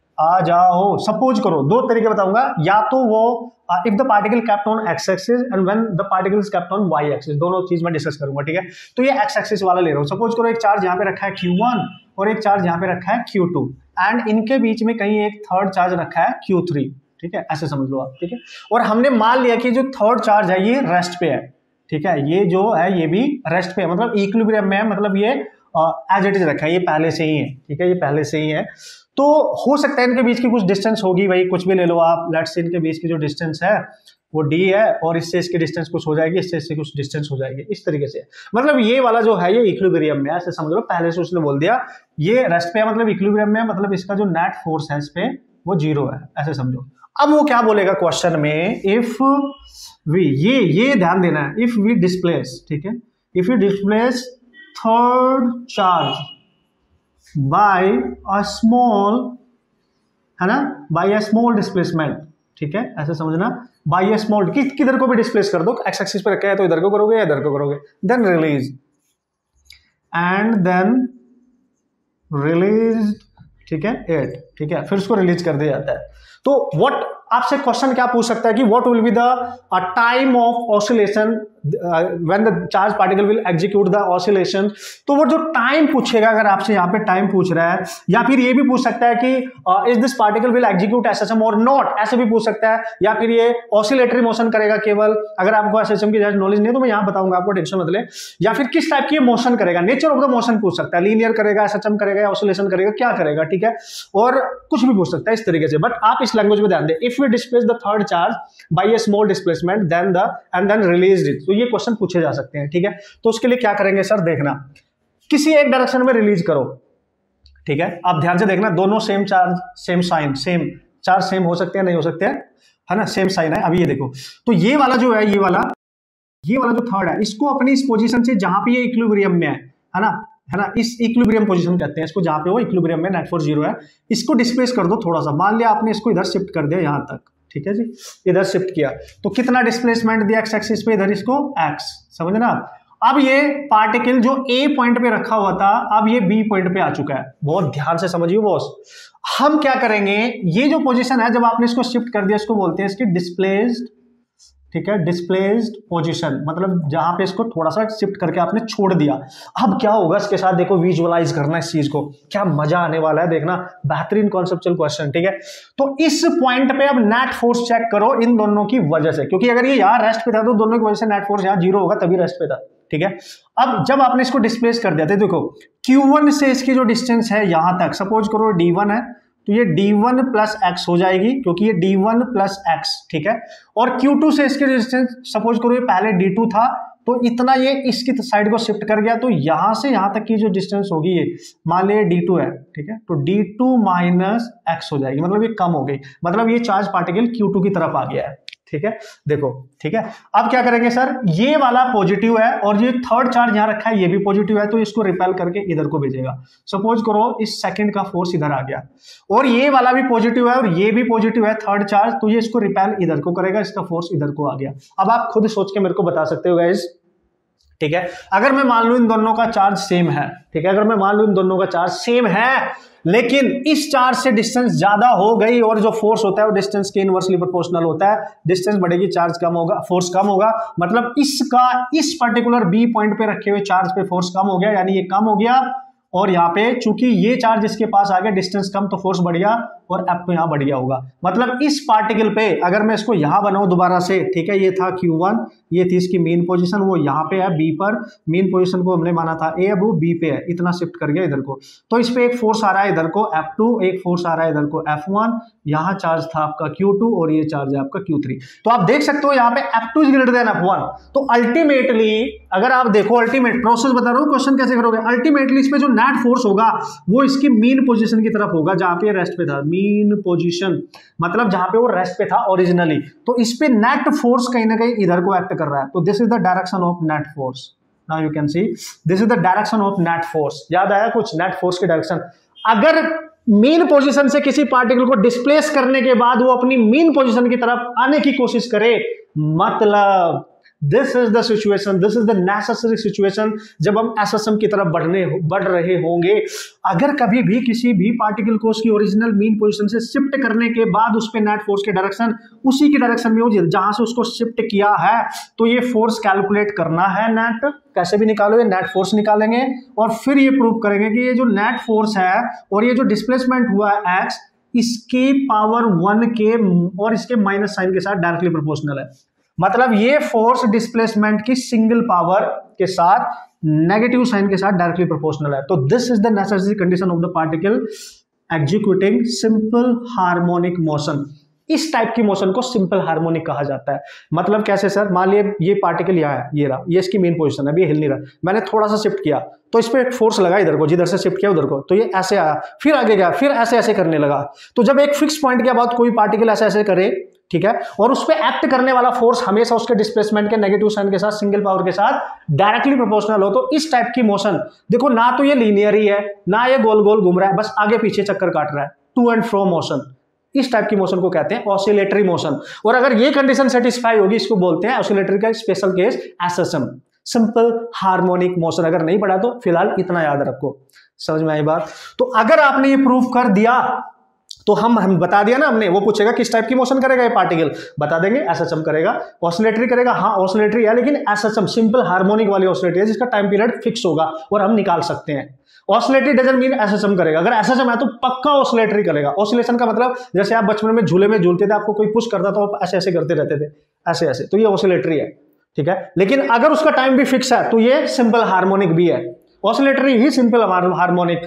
आ जाओ। सपोज करो, दो तरीके बताऊंगा, या तो वो if the particle kept on X axis and when the particle is kept on Y axis, दोनों चीज मैं डिस्कस करूंगा, ठीक है। तो ये एक्स एक्सिस वाला ले रहा हूं, सपोज करो एक चार्ज यहाँ पे रखा है Q1 और एक चार्ज यहाँ पे रखा है Q2 एंड इनके बीच में कहीं एक थर्ड चार्ज रखा है Q3, ठीक है, ऐसे समझ लो आप, ठीक है, और हमने मान लिया कि जो थर्ड चार्ज है ये रेस्ट पे है, ठीक है, ये जो है ये भी रेस्ट पे है, मतलब इक्विलिब्रियम में है, मतलब ये एज इट इज रखा है, ये पहले से ही है, ठीक है, ये पहले से ही है। तो हो सकता है इनके बीच की कुछ डिस्टेंस होगी, भाई कुछ भी ले लो आप, लेट्स से इनके बीच की जो डिस्टेंस है वो d है और इससे इसकी डिस्टेंस कुछ हो जाएगी, इससे इससे कुछ डिस्टेंस हो जाएगी, इस तरीके से, मतलब ये वाला जो है ये इक्विलिब्रियम में है, ऐसे समझ लो, पहले से उसने बोल दिया ये रेस्ट पे है, मतलब इक्विलिब्रियम में है, मतलब इसका जो नेट फोर्स है इस पे वो 0 है, ऐसे समझो। अब वो क्या बोलेगा क्वेश्चन में, इफ वी, ये ध्यान देना है, इफ वी डिस्प्लेस, ठीक है, if you displace third charge by a small, है ना, बाय अ स्मॉल डिस्प्लेसमेंट, ठीक है, ऐसे समझना, बाय अ स्मॉल, किधर को भी डिस्प्लेस कर दो, एक्स एक्सिस पे रखा है तो इधर को करोगे या इधर को करोगे, then release, and then release, ठीक है, इट, ठीक है, फिर उसको रिलीज कर दिया जाता है। तो व्हाट, आपसे क्वेश्चन क्या पूछ सकता है कि what will be the time of oscillation when the charge particle will execute the oscillation. तो वो जो टाइम पूछेगा, अगर आपसे यहाँ पे टाइम पूछ रहा है, या फिर ये भी पूछ सकता है कि is this particle will execute SSM और नॉट, ऐसे भी पूछ सकता है, या फिर ये ऑसिलेटरी मोशन करेगा केवल। अगर आपको एसएसएम की नॉलेज नहीं है तो मैं यहाँ बताऊंगा आपको, टेंशन मत ले। या फिर किस टाइप की मोशन करेगा, नेचर ऑफ द मोशन पूछ सकता है, लीनियर करेगा, एसएसएम करेगा, ऑसिलेशन करेगा, क्या करेगा, ठीक है, और कुछ भी पूछ सकता है इस तरीके से। बट आप इस लैंग्वेज में ध्यान दें, if we displace the third charge by a small displacement then the and then release it, तो ये क्वेश्चन पूछे जा सकते हैं, ठीक है। तो उसके लिए क्या करेंगे सर, देखना, किसी एक डायरेक्शन में रिलीज करो, ठीक है, आप ध्यान से देखना, दोनों same charge same sign, same charge same हो सकते हैं, नहीं हो सकते हैं, है ना, सेम साइन है। अभी ये देखो, तो ये वाला जो है, ये वाला जो थर्ड है, इसको अपनी इस पोजीशन से जहां पे ये इक्विलिब्रियम में है ना, इस इक्विलिब्रियम पोजीशन कहते हैं इसको, जहां पे वो इक्विलिब्रियम में नेट फोर्स 0 है, इसको डिस्प्लेस कर दो थोड़ा सा। मान लिया आपने इसको इधर शिफ्ट कर दिया यहां तक, ठीक है जी, इधर शिफ्ट किया, तो कितना डिस्प्लेसमेंट दिया एक्स एक्सिस पे, इधर इसको एक्स, समझना। अब ये पार्टिकल जो ए पॉइंट पे रखा हुआ था, अब ये बी पॉइंट पे आ चुका है, बहुत ध्यान से समझिए बॉस। हम क्या करेंगे, ये जो पोजीशन है, जब आपने इसको शिफ्ट कर दिया, इसको बोलते हैं इसकी डिस्प्लेस्ड, ठीक है, डिस्प्लेस्ड पोजीशन, मतलब जहां पे इसको थोड़ा सा शिफ्ट करके आपने छोड़ दिया। अब क्या होगा इसके साथ, देखो, विजुअलाइज करना इस चीज को, क्या मजा आने वाला है, देखना, बेहतरीन कॉन्सेप्चुअल क्वेश्चन, ठीक है। तो इस पॉइंट पे अब नेट फोर्स चेक करो इन दोनों की वजह से, क्योंकि अगर ये यहाँ रेस्ट पे था तो दोनों की वजह से नेट फोर्स यहाँ 0 होगा, तभी रेस्ट पे था, ठीक है। अब जब आपने इसको डिस्प्लेस कर दिया, तो देखो Q1 से इसकी जो डिस्टेंस है यहां तक, सपोज करो D1 है, तो ये D1 प्लस एक्स हो जाएगी, क्योंकि ये D1 प्लस एक्स, ठीक है। और Q2 से इसके डिस्टेंस, सपोज करो ये पहले D2 था, तो इतना ये इसकी साइड को शिफ्ट कर गया, तो यहां से यहां तक की जो डिस्टेंस होगी, ये मान लिया D2 है, ठीक है, तो D2 माइनस एक्स हो जाएगी, मतलब ये कम हो गई, मतलब ये चार्ज पार्टिकल Q2 की तरफ आ गया है, ठीक है, देखो, ठीक है। अब क्या करेंगे सर, ये वाला पॉजिटिव है और ये थर्ड चार्ज यहां रखा है, ये भी पॉजिटिव है, तो इसको रिपेल करके इधर को भेजेगा। सपोज करो इस सेकंड का फोर्स इधर आ गया, और ये वाला भी पॉजिटिव है और ये भी पॉजिटिव है, थर्ड चार्ज, तो ये इसको रिपेल इधर को करेगा, इसका फोर्स इधर को आ गया। अब आप खुद सोच के मेरे को बता सकते हो गाइस, ठीक है। अगर मैं मान लूं इन दोनों का चार्ज सेम है, ठीक है, अगर मैं मान लूं इन दोनों का चार्ज सेम है, लेकिन इस चार्ज से डिस्टेंस ज्यादा हो गई, और जो फोर्स होता है वो डिस्टेंस के इनवर्सली प्रोपोर्शनल होता है, डिस्टेंस बढ़ेगी चार्ज कम होगा, फोर्स कम होगा, मतलब इसका इस पर्टिकुलर बी पॉइंट पे रखे हुए चार्ज पे फोर्स कम हो गया, यानी ये कम हो गया, और यहाँ पे चूंकि ये चार्ज इसके पास आ गया, डिस्टेंस कम, तो फोर्स बढ़ गया, और F यहाँ बढ़ गया होगा। मतलब इस पार्टिकल पे अगर मैं इसको यहां बनाऊं दोबारा से, ठीक है, ये था Q1, ये थी इसकी मेन पोजीशन, वो यहाँ पे है B पर, मेन पोजीशन को हमने माना था A, अब वो B पे है, इतना शिफ्ट कर गया इधर को, तो इस पे एक फोर्स आ रहा है इधर को F2, एक फोर्स आ रहा है इधर को F1, यहाँ चार्ज था आपका Q2 और ये चार्ज है आपका Q3। तो आप देख सकते हो यहाँ पे F2 is greater than F1। तो अल्टीमेटली अगर आप देखो, अल्टीमेट प्रोसेस बता रहा हूँ, क्वेश्चन कैसे करोगे, अल्टीमेटली इस पे जो नेट फोर्स होगा वो इसकी मीन पोजीशन की तरफ होगा, जहां पे रेस्ट पे था, मीन पोजीशन मतलब जहां पे वो रेस्ट पे था ओरिजिनली, तो इस पे नेट फोर्स कहीं ना कहीं इधर को एक्ट कर रहा है। तो this is the direction of net force, now you can see this is the direction of net force. याद आया कुछ, नेट फोर्स की डायरेक्शन, अगर मीन पोजीशन से किसी पार्टिकल को डिस्प्लेस करने के बाद वो अपनी मीन पोजीशन की तरफ आने की कोशिश करे, मतलब this is the situation, this is the necessary situation जब हम एसएसएम की तरफ बढ़ रहे होंगे। अगर कभी भी किसी भी पार्टिकल को उसकी ओरिजिनल मीन पोजीशन से शिफ्ट करने के बाद उस पे नेट फोर्स की डायरेक्शन उसी की डायरेक्शन में हो जहां से उसको शिफ्ट किया है, तो ये फोर्स कैलकुलेट करना है, नेट कैसे भी निकालो, ये नेट फोर्स निकालेंगे और फिर ये प्रूव करेंगे कि ये जो नेट फोर्स है और ये जो डिस्प्लेसमेंट हुआ है एक्स, इसके पावर 1 के और इसके माइनस साइन के साथ डायरेक्टली प्रोपोर्शनल है। मतलब ये फोर्स डिस्प्लेसमेंट की सिंगल पावर के साथ नेगेटिव साइन के साथ डायरेक्टली प्रोपोर्शनल है। तो this is the necessary condition of the particle executing simple harmonic motion. इस टाइप की मोशन को सिंपल हार्मोनिक कहा जाता है। मतलब कैसे सर, मान लिया ये पार्टिकल यहाँ है, ये रहा, ये इसकी मेन पोजीशन है, अभी हिल नहीं रहा, मैंने थोड़ा सा शिफ्ट किया तो इस पे एक फोर्स लगा इधर को, जिधर से शिफ्ट किया उधर को, तो ये ऐसे आया, फिर आगे गया, फिर ऐसे ऐसे करने लगा। तो जब एक फिक्स पॉइंट के बाद कोई पार्टिकल ऐसे ऐसे करे ठीक है, और उस पर एक्ट करने वाला फोर्स हमेशा उसके डिस्प्लेसमेंट के नेगेटिव साइन के साथ सिंगल पावर के साथ डायरेक्टली प्रोपोर्शनल हो। तो इस टाइप की मोशन देखो, ना तो ये लीनियर ही है, ना ये गोल गोल घूम रहा है, बस आगे पीछे चक्कर काट रहा है, टू एंड फ्रो मोशन। इस टाइप की मोशन को कहते हैं ऑसिलेटरी मोशन। और अगर ये कंडीशन सेटिस्फाई होगी, इसको बोलते हैं ऑसिलेटरी का special case SSM, simple harmonic motion. अगर नहीं पढ़ा तो फिलहाल इतना याद रखो। समझ में आई बात? तो अगर आपने ये प्रूफ कर दिया तो हम बता दिया ना हमने, वो पूछेगा किस टाइप की मोशन करेगा ये पार्टिकल, बता देंगे एसएचएम करेगा। ऑसिलेटरी करेगा, हाँ ऑसिलेटरी है, लेकिन एसएचएम सिंपल हार्मोनिक वाली ऑसिलेटरी है जिसका टाइम पीरियड फिक्स होगा और हम निकाल सकते हैं। ऑसिलेटरी डजंट मीन एसएचएम करेगा। अगर एसएचएम है तो पक्का ऑसिलेटरी करेगा। ऑसिलेशन का मतलब जैसे आप बचपन में झूले में झूलते थे, आपको कोई पुश करता था, आप ऐसे ऐसे करते रहते थे, ऐसे ऐसे, तो ये ऑसिलेटरी है, ठीक है। लेकिन अगर उसका टाइम भी फिक्स है तो ये सिंपल हार्मोनिक भी है। ऑसिलेटरी ही सिंपल हार्मोनिक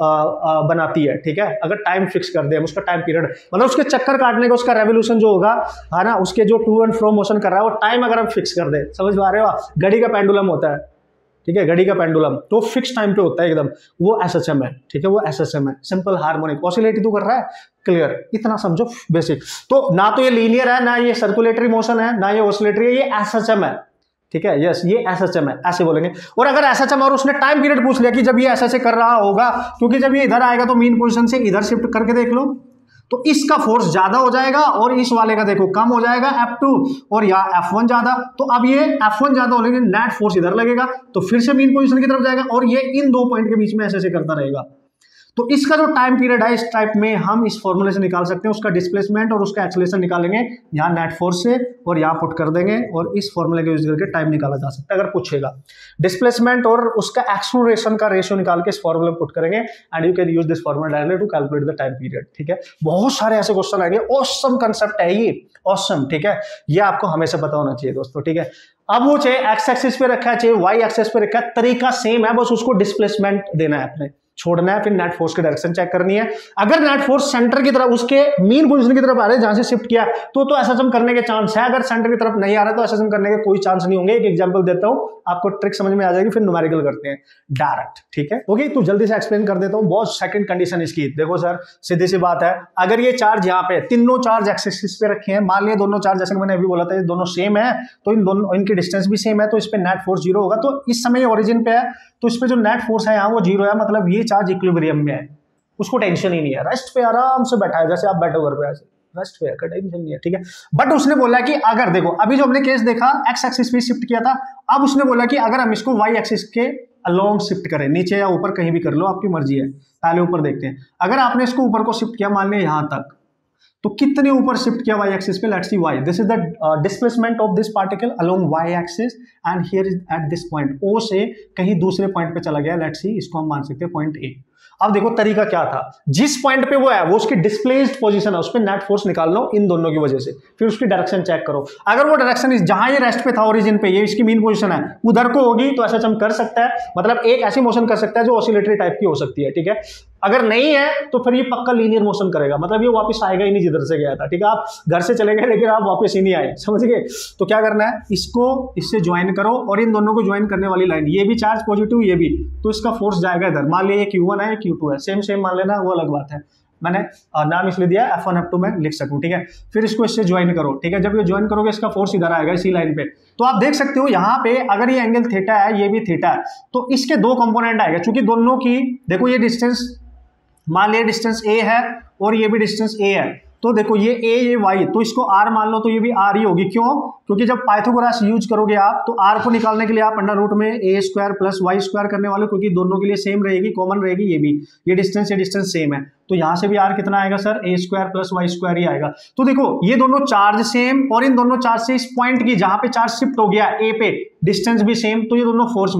बनाती है, ठीक है। अगर टाइम फिक्स कर दे, उसका टाइम पीरियड मतलब उसके चक्कर काटने का उसका रेवोल्यूशन जो होगा, है ना, उसके जो टू एंड फ्रो मोशन कर रहा है वो टाइम अगर हम फिक्स कर दे, समझ पा रहे हो? घड़ी का पेंडुलम होता है, ठीक है, घड़ी का पेंडुलम तो फिक्स टाइम पे होता है एकदम, वो एसएचएम है, ठीक है, वो एसएचएम है, सिंपल हार्मोनिक। ऑसिलेटरी तो कर रहा है, क्लियर, इतना समझो बेसिक। तो ना तो ये लीनियर है, ना ये सर्कुलेटरी मोशन है, ना ये ऑसिलेटरी है, ये एसएचएम है, ठीक है। यस, ये एसएचएम है, ऐसे बोलेंगे। और अगर एसएचएम और उसने टाइम पीरियड पूछ लिया कि जब ये ऐसे कर रहा होगा, क्योंकि जब ये इधर आएगा तो मीन पोजीशन से इधर शिफ्ट करके देख लो, तो इसका फोर्स ज्यादा हो जाएगा और इस वाले का देखो कम हो जाएगा, F2, और या F1 ज्यादा। तो अब ये F1 ज्यादा होने के नेट फोर्स इधर लगेगा, तो फिर से मीन पोजीशन की तरफ जाएगा और ये इन दो पॉइंट के बीच में ऐसे करता रहेगा। तो इसका जो टाइम पीरियड है, इस टाइप में हम इस फॉर्मूले से निकाल सकते हैं, उसका डिस्प्लेसमेंट और उसका एक्सेलरेशन निकालेंगे यहाँ नेट फोर्स से और यहाँ पुट कर देंगे, और इस फॉर्मूले का यूज करके टाइम निकाला जा सकता है। अगर पूछेगा डिस्प्लेसमेंट और उसका एक्सेलरेशन का रेशियो निकाल के इस फॉर्मूले में पुट करेंगे, and you can use this formula directly to calculate the time period, ठीक है। बहुत सारे ऐसे क्वेश्चन आएंगे, ऑसम कंसेप्ट है ये, ऑसम, ठीक है। ये आपको हमेशा पता होना चाहिए दोस्तों, ठीक है। अब वो चाहे एक्स एक्सिस पे रखा है चाहे वाई एक्सिस पे रखा है, तरीका सेम है, बस उसको डिस्प्लेसमेंट देना है, अपने छोड़ना है, फिर नेट फोर्स की डायरेक्शन चेक करनी है। अगर नेट फोर्स सेंटर की तरफ, उसके मीन पोजीशन की तरफ आ रहे हैं जहां से शिफ्ट किया, तो एसएचएम करने के चांस है। अगर सेंटर की तरफ नहीं आ रहा तो एसएचएम करने के कोई चांस नहीं होंगे। एक एग्जांपल देता हूं, आपको ट्रिक समझ में आ जाएगी, फिर न्यूमेरिकल करते हैं डायरेक्ट, ठीक है। ओके, तो जल्दी से एक्सप्लेन कर देता हूं। बहुत सेकंड कंडीशन इसकी देखो सर, सीधी सी बात है, अगर ये चार्ज यहाँ पे तीनों चार्ज एक्स एक्सिस पे रखे हैं, मान लिया दोनों चार्ज, जैसे मैंने अभी बोला था, ये दोनों सेम है, तो इन दोनों, इनकी डिस्टेंस भी सेम है, तो इस पे नेट फोर्स 0 होगा। तो इस समय ओरिजिन पे है, तो इस पे जो नेट फोर्स है यहाँ वो 0 है, मतलब ये चार्ज इक्विलिब्रियम में है, उसको टेंशन ही नहीं है, रेस्ट पे आराम से बैठा है, जैसे आप बैठे हो घर पे, ऐसे रेस्ट पे है, टेंशन नहीं है, ठीक है। बट उसने बोला कि अगर देखो, अभी जो हमने केस देखा एक्स एक्सिस पे शिफ्ट किया था, अब उसने बोला कि अगर हम इसको वाई एक्सिस के अलोंग शिफ्ट करें, नीचे या ऊपर कहीं भी कर लो, आपकी मर्जी है, पहले ऊपर देखते हैं। अगर आपने इसको ऊपर को शिफ्ट किया, मान लिया यहां तक, तो कितने ऊपर शिफ्ट किया वाई एक्सिस पे, let's see Y, this is the displacement of this particle along Y axis, and here is at this point, O से कहीं दूसरे पॉइंट पे चला गया, लेट्स सी, इसको हम मान सकते हैं पॉइंट ए। अब देखो तरीका क्या था, जिस पॉइंट पे वो है वो उसकी डिस्प्लेस्ड पोजीशन है, उस पे नेट फोर्स निकाल लो इन दोनों की वजह से, फिर उसकी डायरेक्शन चेक करो। अगर वो डायरेक्शन इस जहां ये रेस्ट पे था ओरिजिन पे, ये इसकी मीन पोजीशन है, उधर को होगी तो ऐसा हम कर सकता है, मतलब एक ऐसी मोशन कर सकता है जो ऑसिलेटरी टाइप की हो सकती है, ठीक है। अगर नहीं है तो फिर ये पक्का लीनियर मोशन करेगा, मतलब ये वापस आएगा ही नहीं जिधर से गया था, ठीक है। आप घर से चले गए लेकिन आप वापस ही नहीं आए, समझ गए। तो क्या करना है, इसको इससे ज्वाइन करो और इन दोनों को ज्वाइन करने वाली लाइन, ये भी चार्ज पॉजिटिव, ये भी, तो इसका फोर्स जाएगा इधर। मान लिया ये Q1 है, Q2 है, सेम सेम मान लेना, वो अलग बात है, मैंने नाम इसलिए दिया F1 F2 में लिख सकूं, ठीक है। फिर इसको इससे ज्वाइन करो, ठीक है। जब ये ज्वाइन करोगे इसका फोर्स इधर आएगा इसी लाइन पे, तो आप देख सकते हो यहाँ पे अगर ये एंगल थीटा है, ये भी थीटा है, तो इसके दो कंपोनेंट आएगा, क्योंकि दोनों की देखो ये डिस्टेंस, मान लिया डिस्टेंस a है और ये भी डिस्टेंस a है, तो देखो ये a ये y, तो इसको r मान लो, तो ये भी r ही होगी। क्यों? क्योंकि जब पाइथागोरस यूज करोगे आप, तो r को निकालने के लिए आप अंडर रूट में a² प्लस y² करने वाले, क्योंकि दोनों के लिए सेम रहेगी, कॉमन रहेगी, ये भी, ये डिस्टेंस सेम है, तो यहां से भी r कितना आएगा सर, a² प्लस y² ही आएगा। तो देखो ये दोनों चार्ज सेम, और इन दोनों चार्ज से इस पॉइंट की जहां पे चार्ज शिफ्ट हो गया a पे, डिस्टेंस भी सेम, तो ये दोनों फोर्स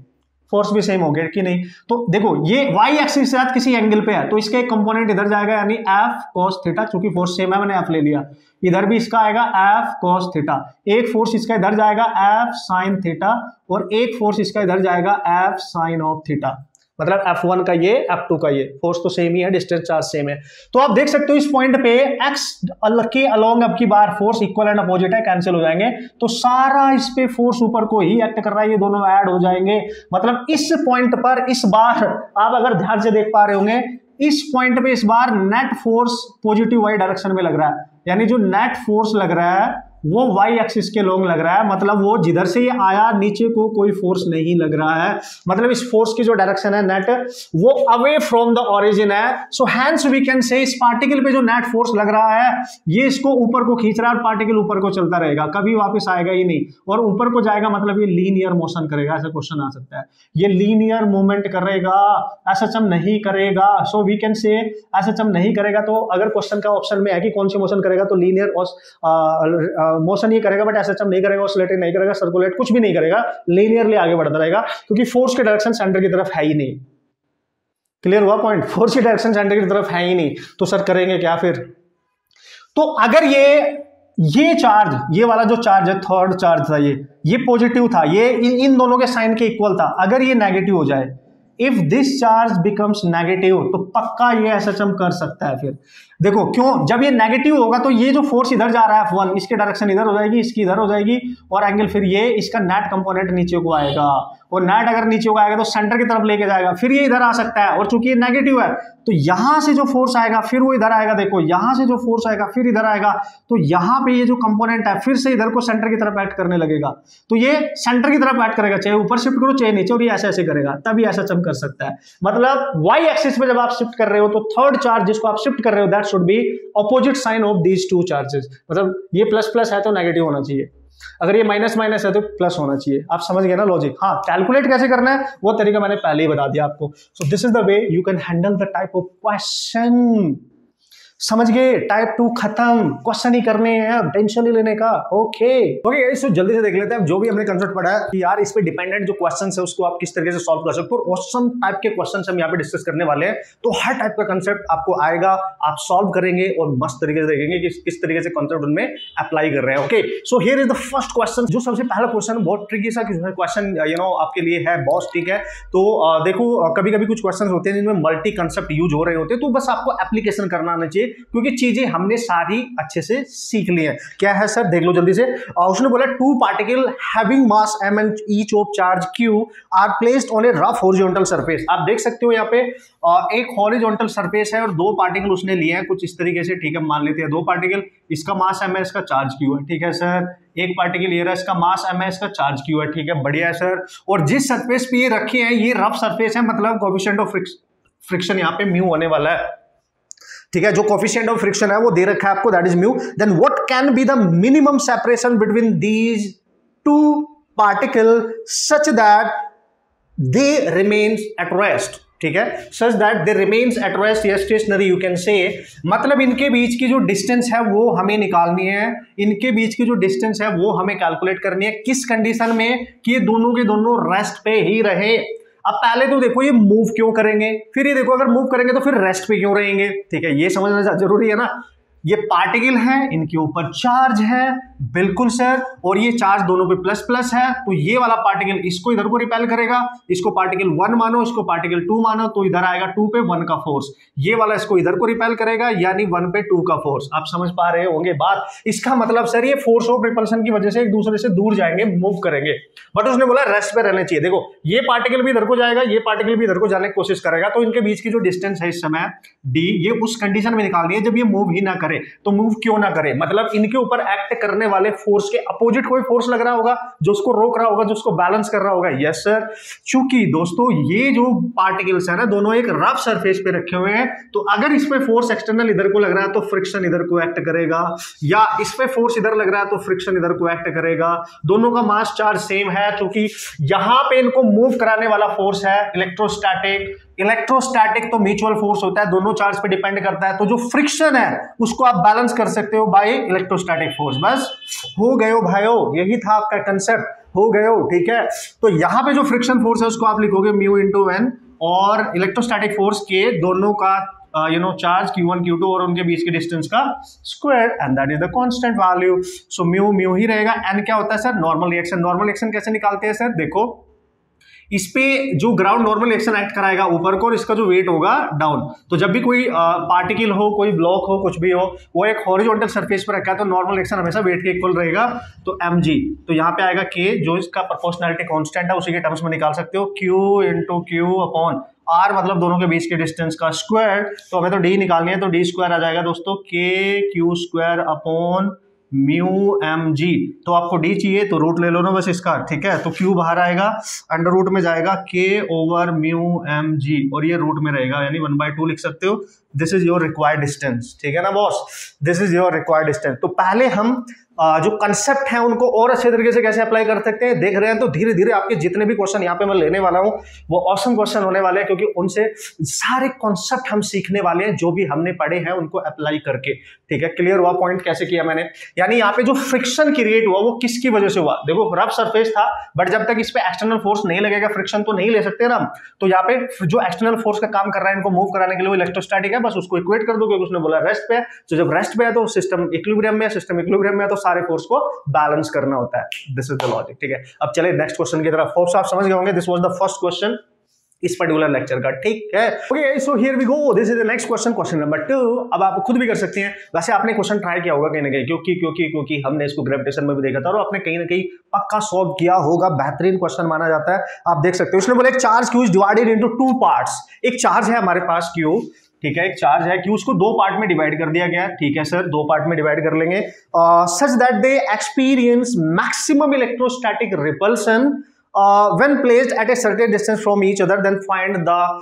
भी सेम हो गया कि नहीं। तो देखो ये y एक्सिस के साथ किसी एंगल पे है, तो इसका एक कंपोनेंट इधर जाएगा, यानी f cos थीटा, क्योंकि फोर्स सेम है, मैंने f ले लिया, इधर भी इसका आएगा f cos थीटा, एक फोर्स इसका इधर जाएगा f sin थीटा, और एक फोर्स इसका इधर जाएगा f sin ऑफ थीटा, मतलब F1 का ये F2 का ये, फोर्स तो सेम ही है, डिस्टेंस चार्ज सेम है। तो आप देख सकते हो इस पॉइंट पे x के अलोंग अब की बार फोर्स इक्वल एंड अपोजिट है, कैंसिल हो जाएंगे, तो सारा इस पे फोर्स ऊपर को ही एक्ट कर रहा है, ये दोनों ऐड हो जाएंगे। मतलब इस पॉइंट पर इस बार आप अगर ध्यान से देख पा रहे होंगे, इस पॉइंट पे इस बार net force positive Y direction में लग रहा है, यानी जो नेट फोर्स लग रहा है वो वाई एक्सिस के लॉन्ग लग रहा है, मतलब वो जिधर से ये आया नीचे को कोई फोर्स नहीं लग रहा है, मतलब इस फोर्स की जो डायरेक्शन है नेट वो अवे फ्रॉम द ओरिजिन है। सो हैंस वी कैन से इस पार्टिकल पे जो नेट फोर्स लग रहा है ये इसको ऊपर को खींच रहा है और पार्टिकल ऊपर को चलता रहेगा, कभी वापस आएगा ही नहीं, और ऊपर को जाएगा मतलब ये लीनियर मोशन करेगा, ऐसा क्वेश्चन आ सकता है, ये लीनियर मूवमेंट करेगा, एसएचएम नहीं करेगा। So we can say SHM नहीं करेगा, तो अगर क्वेश्चन का ऑप्शन में है कि कौन सी मोशन करेगा तो लीनियर मोशन ये करेगा, बट एसएचएम नहीं करेगा, ऑसिलेटिंग नहीं करेगा, सर्कुलेट कुछ भी नहीं करेगा, लीनियरली आगे बढ़ता रहेगा, क्योंकि फोर्स की डायरेक्शन सेंटर की तरफ है ही नहीं। क्लियर हुआ पॉइंट? फोर्स की डायरेक्शन सेंटर की तरफ है ही नहीं, तो सर करेंगे क्या फिर? तो अगर ये चार्ज, ये वाला जो चार्ज है, थर्ड चार्ज था, ये पॉजिटिव था, ये इन दोनों के साइन के इक्वल था, अगर ये नेगेटिव हो जाए, if this charge becomes negative, तो पक्का ये एसएचएम कर सकता है। फिर देखो क्यों, जब ये नेगेटिव होगा तो ये जो फोर्स इधर जा रहा है F1, इसकी डायरेक्शन इधर हो जाएगी, इसकी इधर हो जाएगी, और एंगल फिर ये इसका नेट कंपोनेंट नीचे को आएगा, और नेट अगर नीचे को आएगा तो सेंटर की तरफ लेके जाएगा, फिर ये इधर आ सकता है, और चूंकि ये नेगेटिव है तो यहां से जो फोर्स आएगा फिर वो इधर आएगा, देखो यहां से जो फोर्स आएगा फिर इधर आएगा, तो यहां पे ये जो कंपोनेंट है फिर से इधर को सेंटर की तरफ एक्ट करने लगेगा, तो ये सेंटर की तरफ एक्ट करेगा, चाहे ऊपर शिफ्ट करो चाहे नीचे, और ये ऐसे ऐसे करेगा, तभी एसएचएम कर सकता है। मतलब वाई एक्सिस पे जब आप शिफ्ट कर रहे हो तो थर्ड चार्ज जिसको आप शिफ्ट कर रहे हो that should be opposite sign of these two charges, मतलब ये प्लस प्लस है तो नेगेटिव होना चाहिए, अगर ये माइनस माइनस है तो प्लस होना चाहिए। आप समझ गए ना लॉजिक? हाँ, कैलकुलेट कैसे करना है वो तरीका मैंने पहले ही बता दिया आपको। So this is the way you can handle the type of question. समझ गए? टाइप 2 खत्म, क्वेश्चन ही करने हैं, टेंशन नहीं लेने का। ओके इसको जल्दी से देख लेते हैं जो भी हमने कंसेप्ट पढ़ा है कि यार इस पे डिपेंडेंट जो क्वेश्चंस है उसको आप किस तरीके से सॉल्व कर सकते हो, और ऑसम टाइप के क्वेश्चंस हम यहाँ पे डिस्कस करने वाले हैं, तो हर टाइप का कंसेप्ट आपको आएगा, आप सॉल्व करेंगे और मस्त तरीके से देखेंगे कि किस तरीके से कंसेप्ट उनमें अप्लाई कर रहे हैं। Okay, so here is the first question. जो सबसे पहला क्वेश्चन बहुत ट्रिकी सा क्वेश्चन आपके लिए है बॉस, ठीक है? तो देखो कभी कभी कुछ क्वेश्चन होते हैं जिनमें मल्टी कंसेप्ट यूज हो रहे होते हैं, तो बस आपको एप्लीकेशन करना आना चाहिए, क्योंकि चीजें हमने सारी अच्छे से सीख ली है। क्या है सर? देख लो जल्दी से। उसने बोला two particle having mass m and each of charge q are placed on a rough horizontal surface. आप देख सकते हो यहाँ पे एक हॉरिजॉन्टल सरफेस है और दो पार्टिकल उसने लिए हैं कुछ इस तरीके से, ठीक है? मान लेते हैं दो पार्टिकल, इसका मास m है, इसका चार्ज q है, ठीक है सर? एक पार्टिकल ये रहा, इसका मास m है, इसका चार्ज q है, ठीक है? बढ़िया है सर। और जिस सरफेस पे ये रखे हैं ये रफ सरफेस है, मतलब कोएफिशिएंट ऑफ फ्रिक्शन यहाँ पे म्यू होने वाला है, ठीक है? जो कोएफिशिएंट ऑफ फ्रिक्शन है वो दे रखा है आपको, that is mu. Then what can be the minimum separation between these two particle such that they remains at rest, ठीक है? Such that they remains at rest या स्टेशनरी यू कैन से, मतलब इनके बीच की जो डिस्टेंस है वो हमें निकालनी है, इनके बीच की जो डिस्टेंस है वो हमें कैलकुलेट करनी है, किस कंडीशन में कि ये दोनों के दोनों रेस्ट पे ही रहे। अब पहले तो देखो ये मूव क्यों करेंगे, फिर ये देखो अगर मूव करेंगे तो फिर रेस्ट पे क्यों रहेंगे, ठीक है? ये समझना जरूरी है ना। ये पार्टिकल है, इनके ऊपर चार्ज है, बिल्कुल सर, और ये चार्ज दोनों पे प्लस प्लस है, तो ये वाला पार्टिकल इसको इधर को रिपेल करेगा, इसको पार्टिकल 1 मानो, इसको पार्टिकल 2 मानो, तो इधर आएगा 2 पे 1 का फोर्स, ये वाला इसको इधर को रिपेल करेगा, यानी 1 पे 2 का फोर्स। आप समझ पा रहे होंगे बात? इसका मतलब सर ये फोर्स ऑफ रिपल्शन की वजह से एक दूसरे से दूर जाएंगे, मूव करेंगे, बट उसने बोला रेस्ट पे रहने चाहिए। देखो ये पार्टिकल भी इधर को जाएगा, ये पार्टिकल भी इधर को जाने की कोशिश करेगा, तो इनके बीच की जो डिस्टेंस है इस समय d, ये उस कंडीशन में निकालनी है जब ये मूव ही ना करे। तो मूव क्यों ना करे, मतलब इनके ऊपर एक्ट करने वाले फोर्स के अपोजिट कोई फोर्स लग रहा होगा जो उसको रोक रहा होगा, जो उसको बैलेंस कर रहा होगा। यस सर, चूंकि दोस्तों ये जो पार्टिकल्स है ना दोनों एक रफ सरफेस पे रखे हुए हैं, तो अगर इस पे फोर्स एक्सटर्नल इधर को लग रहा है तो फ्रिक्शन इधर को एक्ट करेगा, या इस पे फोर्स इधर लग रहा है तो फ्रिक्शन इधर को एक्ट करेगा। दोनों का मास चार्ज सेम है, क्योंकि यहां पे इनको मूव कराने वाला फोर्स है इलेक्ट्रोस्टैटिक। इलेक्ट्रोस्टैटिक तो म्यूचुअल फोर्स होता है, दोनों चार्ज पे डिपेंड करता है, तो जो फ्रिक्शन है उसको आप बैलेंस कर सकते हो बाय इलेक्ट्रोस्टैटिक फोर्स। बस हो गए हो भाइयों, यही था आपका कंसेप्ट, हो गए हो, ठीक है? तो यहां पे जो फ्रिक्शन फोर्स है उसको आप लिखोगे म्यू इंटू एन, और इलेक्ट्रोस्टैटिक फोर्स के दोनों का चार्ज Q1 Q2 और उनके बीच के डिस्टेंस का square, and that is the constant value. So mu mu ही रहेगा। एन क्या होता है sir? Normal reaction. Normal reaction कैसे निकालते हैं सर? देखो इस पे जो ग्राउंड नॉर्मल रिएक्शन एक्ट कराएगा ऊपर को, और इसका जो वेट होगा डाउन। तो जब भी कोई पार्टिकल हो, कोई ब्लॉक हो, कुछ भी हो, वो एक हॉरिजॉन्टल सरफेस पर रखा है तो नॉर्मल रिएक्शन हमेशा वेट के इक्वल रहेगा, तो mg। तो यहाँ पे आएगा k, जो इसका प्रोपोर्शनैलिटी कांस्टेंट है, उसी के टर्म्स में निकाल सकते हो, q into Q upon R मतलब दोनों के बीच के डिस्टेंस का स्क्वायर, तो हमें तो डी निकालनी है, तो डी स्क्वायर आ जाएगा दोस्तों के Q square upon mu M G. तो आपको डी चाहिए तो रूट ले लो ना बस इसका, ठीक है। तो क्यू बाहर आएगा, अंडर रूट में जाएगा के ओवर म्यू एम जी, और ये रूट में रहेगा, यानी 1/2 लिख सकते हो। This is your required distance, ठीक है ना boss, this is your required distance. तो पहले हम जो कंसेप्ट है उनको और अच्छे तरीके से कैसे अप्लाई कर सकते हैं देख रहे हैं। तो धीरे धीरे आपके जितने भी क्वेश्चन यहाँ पे मैं लेने वाला हूँ वो ऑसम क्वेश्चन होने वाले हैं, क्योंकि उनसे सारे कॉन्सेप्ट हम सीखने वाले हैं जो भी हमने पढ़े हैं उनको अप्लाई करके, ठीक है। क्लियर हुआ पॉइंट कैसे किया मैंने? यानी यहाँ पे जो फ्रिक्शन क्रिएट हुआ वो किसकी वजह से हुआ? देखो रफ सरफेस था, बट जब तक इस पे एक्सटर्नल फोर्स नहीं लगेगा फ्रिक्शन तो नहीं ले सकते ना हम। तो यहाँ पे जो एक्सटर्नल फोर्स का काम कर रहा है इनको मूव कराने के लिए वो इलेक्ट्रोस्टैटिक है, बस उसको इक्वेट कर दो, क्योंकि उसने बोला रेस्ट पे है। तो जब रेस्ट पे है तो सिस्टम इक्विलिब्रियम में है, सिस्टम इक्विलिब्रियम में है तो सारे फोर्स को बैलेंस करना होता है। दिस इज द लॉजिक, ठीक है। अब चले नेक्स्ट क्वेश्चन की तरफ। होप्स आप समझ गए होंगे, this was the first question इस पर्टिकुलर लेक्चर का, ठीक है। Okay, so here we go, this is the next question, question number 2। अब आप खुद भी कर सकते हैं, वैसे आपने क्वेश्चन ट्राई किया होगा कहीं ना कहीं, क्योंकि हमने इसको ग्रेविटेशन में भी देखा था और आपने कहीं ना कहीं पक्का सॉल्व किया होगा। बेहतरीन क्वेश्चन माना जाता है, आप देख सकते हो। उसने बोला एक charge Q is divided into 2 parts. एक चार्ज है हमारे पास क्यू, ठीक है, एक चार्ज है क्यू, उसको 2 पार्ट में डिवाइड कर दिया गया, ठीक है सर, 2 पार्ट में डिवाइड कर लेंगे। Such that they experience maximum electrostatic repulsion when placed at a certain distance from each other, then find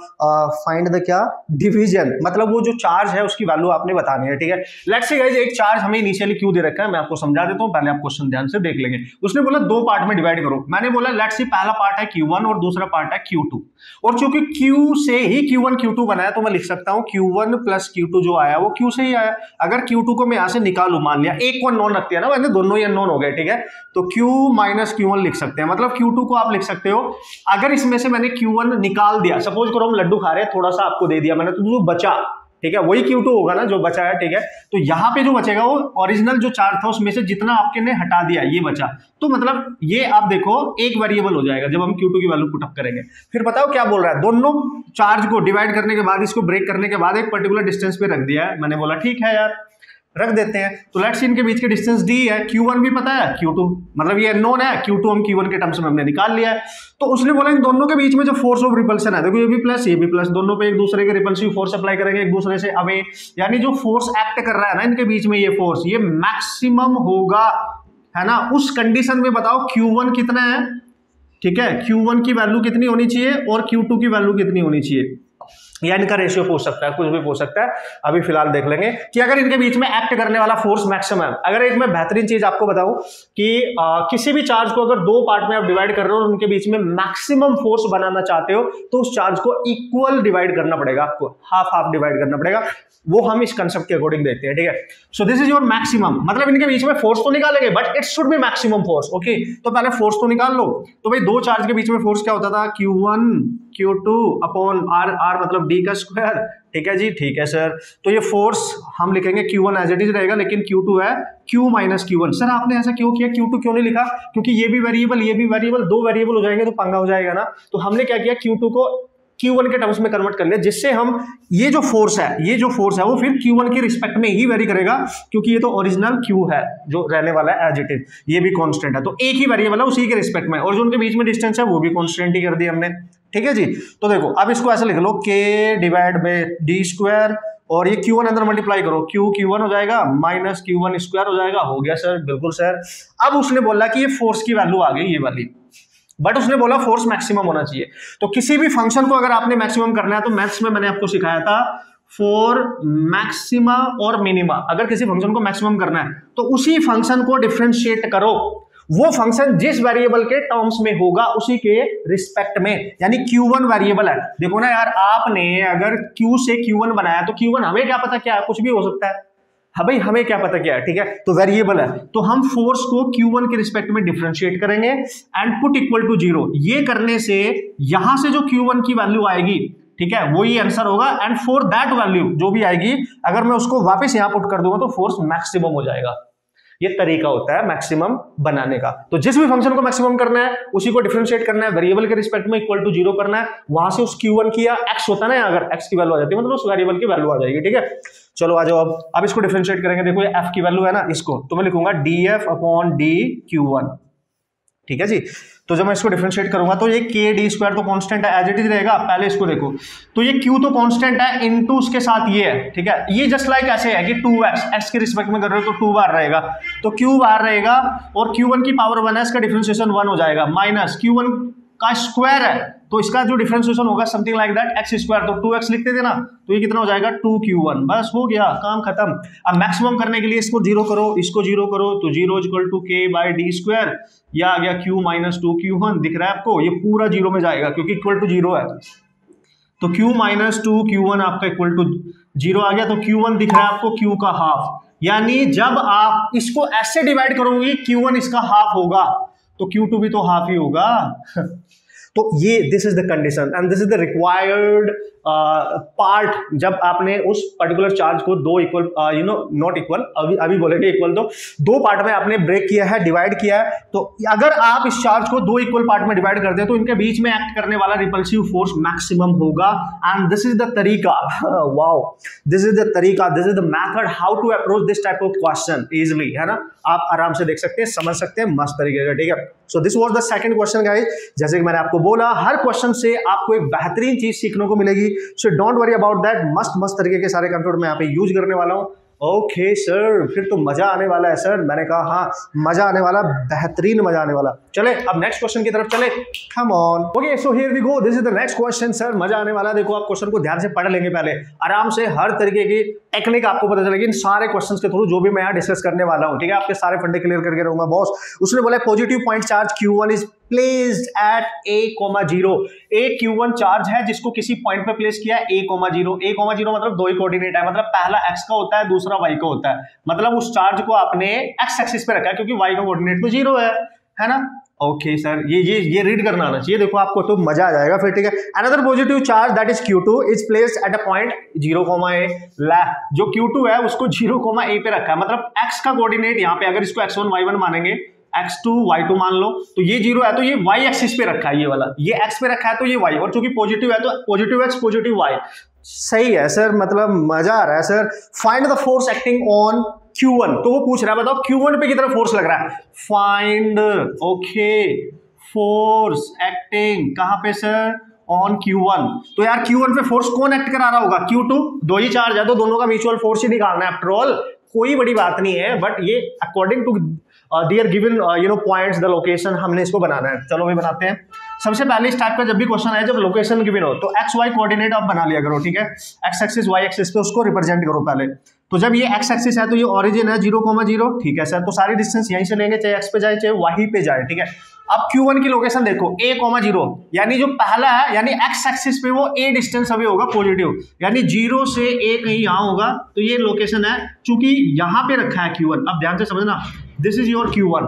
the क्या डिवीजन, मतलब वो जो चार्ज है उसकी वैल्यू आपने बतानी है, ठीक है। लेट्स से गाइस एक चार्ज हमें इनिशियली क्यू दे रखा है, मैं आपको समझा देता हूं, पहले आप क्वेश्चन ध्यान से देख लेंगे। उसने बोला 2 पार्ट में डिवाइड करो, मैंने बोला लेट्स सी पहला पार्ट है Q1 और दूसरा पार्ट है Q2, और चूंकि Q से ही Q1 Q2 बनाया तो मैं लिख सकता हूं Q1 प्लस Q2 जो आया वो Q से ही आया। अगर Q2 को मैं यहां से निकालू, मान लिया एक को अननोन रखते हैं ना, वैसे दोनों ही अननोन हो गए, ठीक है, तो Q माइनस Q1 लिख सकते हैं, मतलब Q2 को आप लिख सकते हो। अगर इसमें से मैंने Q1 निकाल दिया, सपोज करो हम लड्डू खा रहे हैं, थोड़ा सा आपको दे दिया मैंने, तो जो बचा, ठीक है, वही Q2 होगा ना जो बचा है, ठीक है। तो यहां पे जो बचेगा वो ओरिजिनल जो चार्ज था उसमें से जितना आपके ने हटा दिया ये बचा, तो मतलब ये आप देखो एक वेरिएबल हो जाएगा जब हम Q2 की वैल्यू पुट अप करेंगे। फिर बताओ क्या बोल रहा है, दोनों चार्ज को डिवाइड करने के बाद, इसको ब्रेक करने के बाद एक पर्टिकुलर डिस्टेंस पे रख दिया है। मैंने बोला ठीक है यार रख देते हैं, तो लेट्स सी इनके बीच के डिस्टेंस d है, Q1 भी पता है, Q2 मतलब ये अननोन है, Q2 हम Q1 के टर्म्स में हमने निकाल लिया है। तो उसने बोला इन दोनों के बीच में जो फोर्स ऑफ रिपल्सन है, देखो ये भी प्लस ये भी प्लस, दोनों पे एक दूसरे के रिपल्सिव फोर्स अप्लाई करेंगे एक दूसरे से अवे, यानी जो फोर्स एक्ट कर रहा है ना इनके बीच में, ये फोर्स ये मैक्सिमम होगा, है ना। उस कंडीशन में बताओ Q1 कितना है, ठीक है, Q1 की वैल्यू कितनी होनी चाहिए और Q2 की वैल्यू कितनी होनी चाहिए, या इनका रेशियो पूछ सकता है, कुछ भी पूछ सकता है। अभी फिलहाल देख लेंगे कि अगर इनके बीच में एक्ट करने वाला फोर्स मैक्सिमम है। अगर एक मैं बेहतरीन चीज आपको बताऊं कि किसी भी चार्ज को अगर 2 पार्ट में आप डिवाइड कर रहे हो और उनके बीच में मैक्सिमम फोर्स बनाना चाहते हो तो उस चार्ज को इक्वल डिवाइड करना पड़ेगा, आपको हाफ हाफ डिवाइड करना पड़ेगा। वो हम इस कंसेप्ट के अकॉर्डिंग देखते हैं, ठीक है। So this is your maximum, मतलब इनके बीच में फोर्स तो निकालेंगे but it should be maximum force, okay. तो पहले फोर्स तो निकाल लो। तो भाई 2 चार्ज के बीच में फोर्स क्या होता था, Q1 Q2 अपॉन R मतलब D का स्क्वायर, ठीक है जी, ठीक है सर। तो ये फोर्स हम लिखेंगे Q1 एज इट इज रहेगा, लेकिन Q2 है Q माइनस Q1। सर आपने ऐसा क्यों किया, Q2 क्यों नहीं लिखा? क्योंकि ये भी वेरिएबल ये भी वेरिएबल, 2 वेरिएबल हो जाएंगे तो पंगा हो जाएगा ना। तो हमने क्या किया, Q2 को Q1 के टर्म्स में कन्वर्ट कर लिया, जिससे हम ये जो फोर्स है वो फिर Q1 के रिस्पेक्ट में ही वेरी करेगा, क्योंकि ये तो ओरिजिनल Q है जो रहने वाला है एज इट इज, ये भी कांस्टेंट है, तो एक ही वेरिएबल है उसी के रिस्पेक्ट में, और जो उनके बीच में डिस्टेंस है वो भी कांस्टेंट ही कर दिया हमने, ठीक है जी। तो देखो अब इसको ऐसे लिख लो, K divide by D square, और ये Q1 अंदर मल्टीप्लाई करो, Q1 हो जाएगा माइनस Q1 स्क्वायर हो जाएगा, हो गया सर, बिल्कुल सर। अब उसने बोला कि ये फोर्स की वैल्यू आ गई ये वाली, बट उसने बोला फोर्स मैक्सिमम होना चाहिए। तो किसी भी फंक्शन को अगर आपने मैक्सिमम करना है तो मैथ्स में मैंने आपको सिखाया था फॉर मैक्सिमा और मिनिमा, अगर किसी फंक्शन को मैक्सिमम करना है तो उसी फंक्शन को डिफरेंशिएट करो, वो फंक्शन जिस वेरिएबल के टर्म्स में होगा उसी के रिस्पेक्ट में, यानी Q1 वेरिएबल है। देखो ना यार, आपने अगर Q से Q1 बनाया तो Q1 हमें क्या पता क्या है, कुछ भी हो सकता है, हाँ भाई हमें क्या पता क्या है, ठीक है, तो वेरिएबल है, तो हम फोर्स को Q1 के रिस्पेक्ट में डिफरेंशिएट करेंगे एंड पुट इक्वल टू 0। ये करने से यहां से जो Q1 की वैल्यू आएगी, ठीक है, वो ही आंसर होगा, एंड फॉर दैट वैल्यू जो भी आएगी अगर मैं उसको वापस यहां पुट कर दूंगा तो फोर्स मैक्सिमम हो जाएगा। ये तरीका होता है मैक्सिमम बनाने का। तो जिस भी फंक्शन को मैक्सिमम करना है उसी को डिफरेंशिएट करना है, वेरिएबल के रिस्पेक्ट में इक्वल टू 0 करना है, वहां से उस Q1 की या x होता है ना, अगर x की वैल्यू आ जाती है मतलब उस वेरिएबल की वैल्यू आ जाएगी, ठीक है। चलो आ जाओ, अब इसको डिफरेंशिएट करेंगे। देखो ये f की वैल्यू है ना, इसको तो मैं लिखूंगा df अपॉन d Q1, ठीक है जी। तो जब मैं इसको डिफरेंशिएट करूंगा तो ये के डी स्क्वायर तो कांस्टेंट है, एज इट इज रहेगा। पहले इसको देखो तो ये क्यू तो कांस्टेंट है, इनटू उसके साथ ये है, ठीक है। ये जस्ट लाइक ऐसे है कि 2x एक्स के रिस्पेक्ट में कर रहे हो तो 2 बार रहेगा, तो q बार रहेगा, और q1 की पावर 1 है, इसका डिफरेंशिएशन 1 हो जाएगा, माइनस q1 का स्क्वायर है तो इसका जो डिफरेंशिएशन होगा something like that X square, तो 2x लिखते थे ना, तो ये कितना हो जाएगा 2q1, बस हो गया काम खत्म। अब मैक्सिमम करने के लिए इसको जीरो करो, इसको जीरो करो, तो 0 equal to K by D square, या आ गया q माइनस 2q1, दिख रहा है आपको, ये पूरा जीरो में जाएगा क्योंकि इक्वल टू जीरो है, तो q माइनस 2q1 आपका इक्वल टू जीरो आ गया, तो q1 दिख रहा है आपको q का हाफ, यानी जब आप इसको ऐसे डिवाइड करोगे q1 इसका हाफ होगा तो q2 भी तो हाफ ही होगा। तो ये this is the condition and this is the required part, जब आपने उस पर्टिकुलर चार्ज को दो इक्वल नॉट इक्वल, अभी बोलेंगे इक्वल, तो दो पार्ट में आपने ब्रेक किया है, डिवाइड किया है, तो अगर आप इस चार्ज को दो इक्वल पार्ट में डिवाइड करते हैं तो इनके बीच में एक्ट करने वाला रिपल्सिव फोर्स मैक्सिमम होगा, एंड दिस इज द तरीका, वाओ, दिस इज द तरीका, this is the method how to approach this type of question easily, है ना। आप आराम से देख सकते हैं, समझ सकते हैं मस्त तरीके का, ठीक है। So this was the second question guys. जैसे कि मैंने आपको बोला, हर क्वेश्चन से आपको एक बेहतरीन चीज सीखने को मिलेगी, so don't worry about that. मस्त मस्त तरीके के सारे कंसेप्ट मैं यहाँ पे यूज करने वाला हूँ। ओके सर, फिर तो मजा आने वाला है सर। मैंने कहा हाँ, मजा आने वाला, बेहतरीन मजा आने वाला। चले अब नेक्स्ट क्वेश्चन की तरफ चले, come on. Okay so here we go, this is the next question. Sir मजा आने वाला, देखो आप क्वेश्चन को ध्यान से पढ़ लेंगे, पहले आराम से हर तरीके की टेक्निक आपको पता चलेगी इन सारे क्वेश्चंस के थ्रू, जो भी मैं यहाँ डिस्कस करने वाला हूँ, ठीक है। आपके सारे फंडे क्लियर करके रहूंगा बॉस। उसने बोला positive point charge Q1 is placed at a,0। एक Q1 चार्ज है जिसको किसी पॉइंट पे प्लेस किया है a,0। a,0 मतलब दो ही कोऑर्डिनेट है, मतलब पहला x का होता है, दूसरा y का होता है, मतलब उस चार्ज को आपने x एक्सिस पे रखा है क्योंकि y का कोऑर्डिनेट तो 0 है ना। ओके सर, ये रीड करना आना चाहिए, देखो आपको तो मजा आ जाएगा फिर, ठीक है। Another positive charge that is Q2 is placed at a point 0,a। जो Q2 है उसको 0,a पे रखा है, मतलब x का कोऑर्डिनेट यहाँ पे, अगर इसको x1 y1 मानेंगे, x2 y2 मान लो, तो ये 0 है तो ये y एक्सिस पे रखा है, ये वाला ये x पे रखा है तो ये y, और चूंकि पॉजिटिव है तो पॉजिटिव x पॉजिटिव y। सही है सर, मतलब मजा आ रहा है sir. Find the force acting on Q1, तो वो पूछ रहा है बताओ Q1 पे कितना फोर्स लग रहा है। फाइंड ओके फोर्स एक्टिंग कहां पे सर, ऑन Q1। तो यार Q1 पे फोर्स कौन एक्ट करा रहा होगा, Q2, दो ही चार्ज है तो दोनों का म्यूचुअल फोर्स ही निकालना है, आफ्टर ऑल कोई बड़ी बात नहीं है, बट ये according to their given points the location हमने इसको बनाना है। चलो भाई बनाते हैं। सबसे पहले इस टाइप का जब भी क्वेश्चन आए, जब लोकेशन गिवन हो तो एक्स वाई कोऑर्डिनेट आप बना लिया करो, ठीक है। एक्स एक्सिस वाई एक्सिस पे उसको रिप्रेजेंट करो पहले। तो जब ये एक्स एक्सिस है तो ये ओरिजिन है 0,0, ठीक है सर। तो सारी डिस्टेंस यहीं से लेंगे, चाहे एक्स पे जाए चाहे वाई पे जाए, ठीक है। अब Q1 की लोकेशन देखो a,0, यानी जो पहला है यानी एक्स एक्सिस पे वो a डिस्टेंस अवे होगा पॉजिटिव, यानी 0 से a कहीं यहाँ होगा, तो ये लोकेशन है। चूंकि यहाँ पे रखा है Q1, अब ध्यान से समझना, this is your Q1,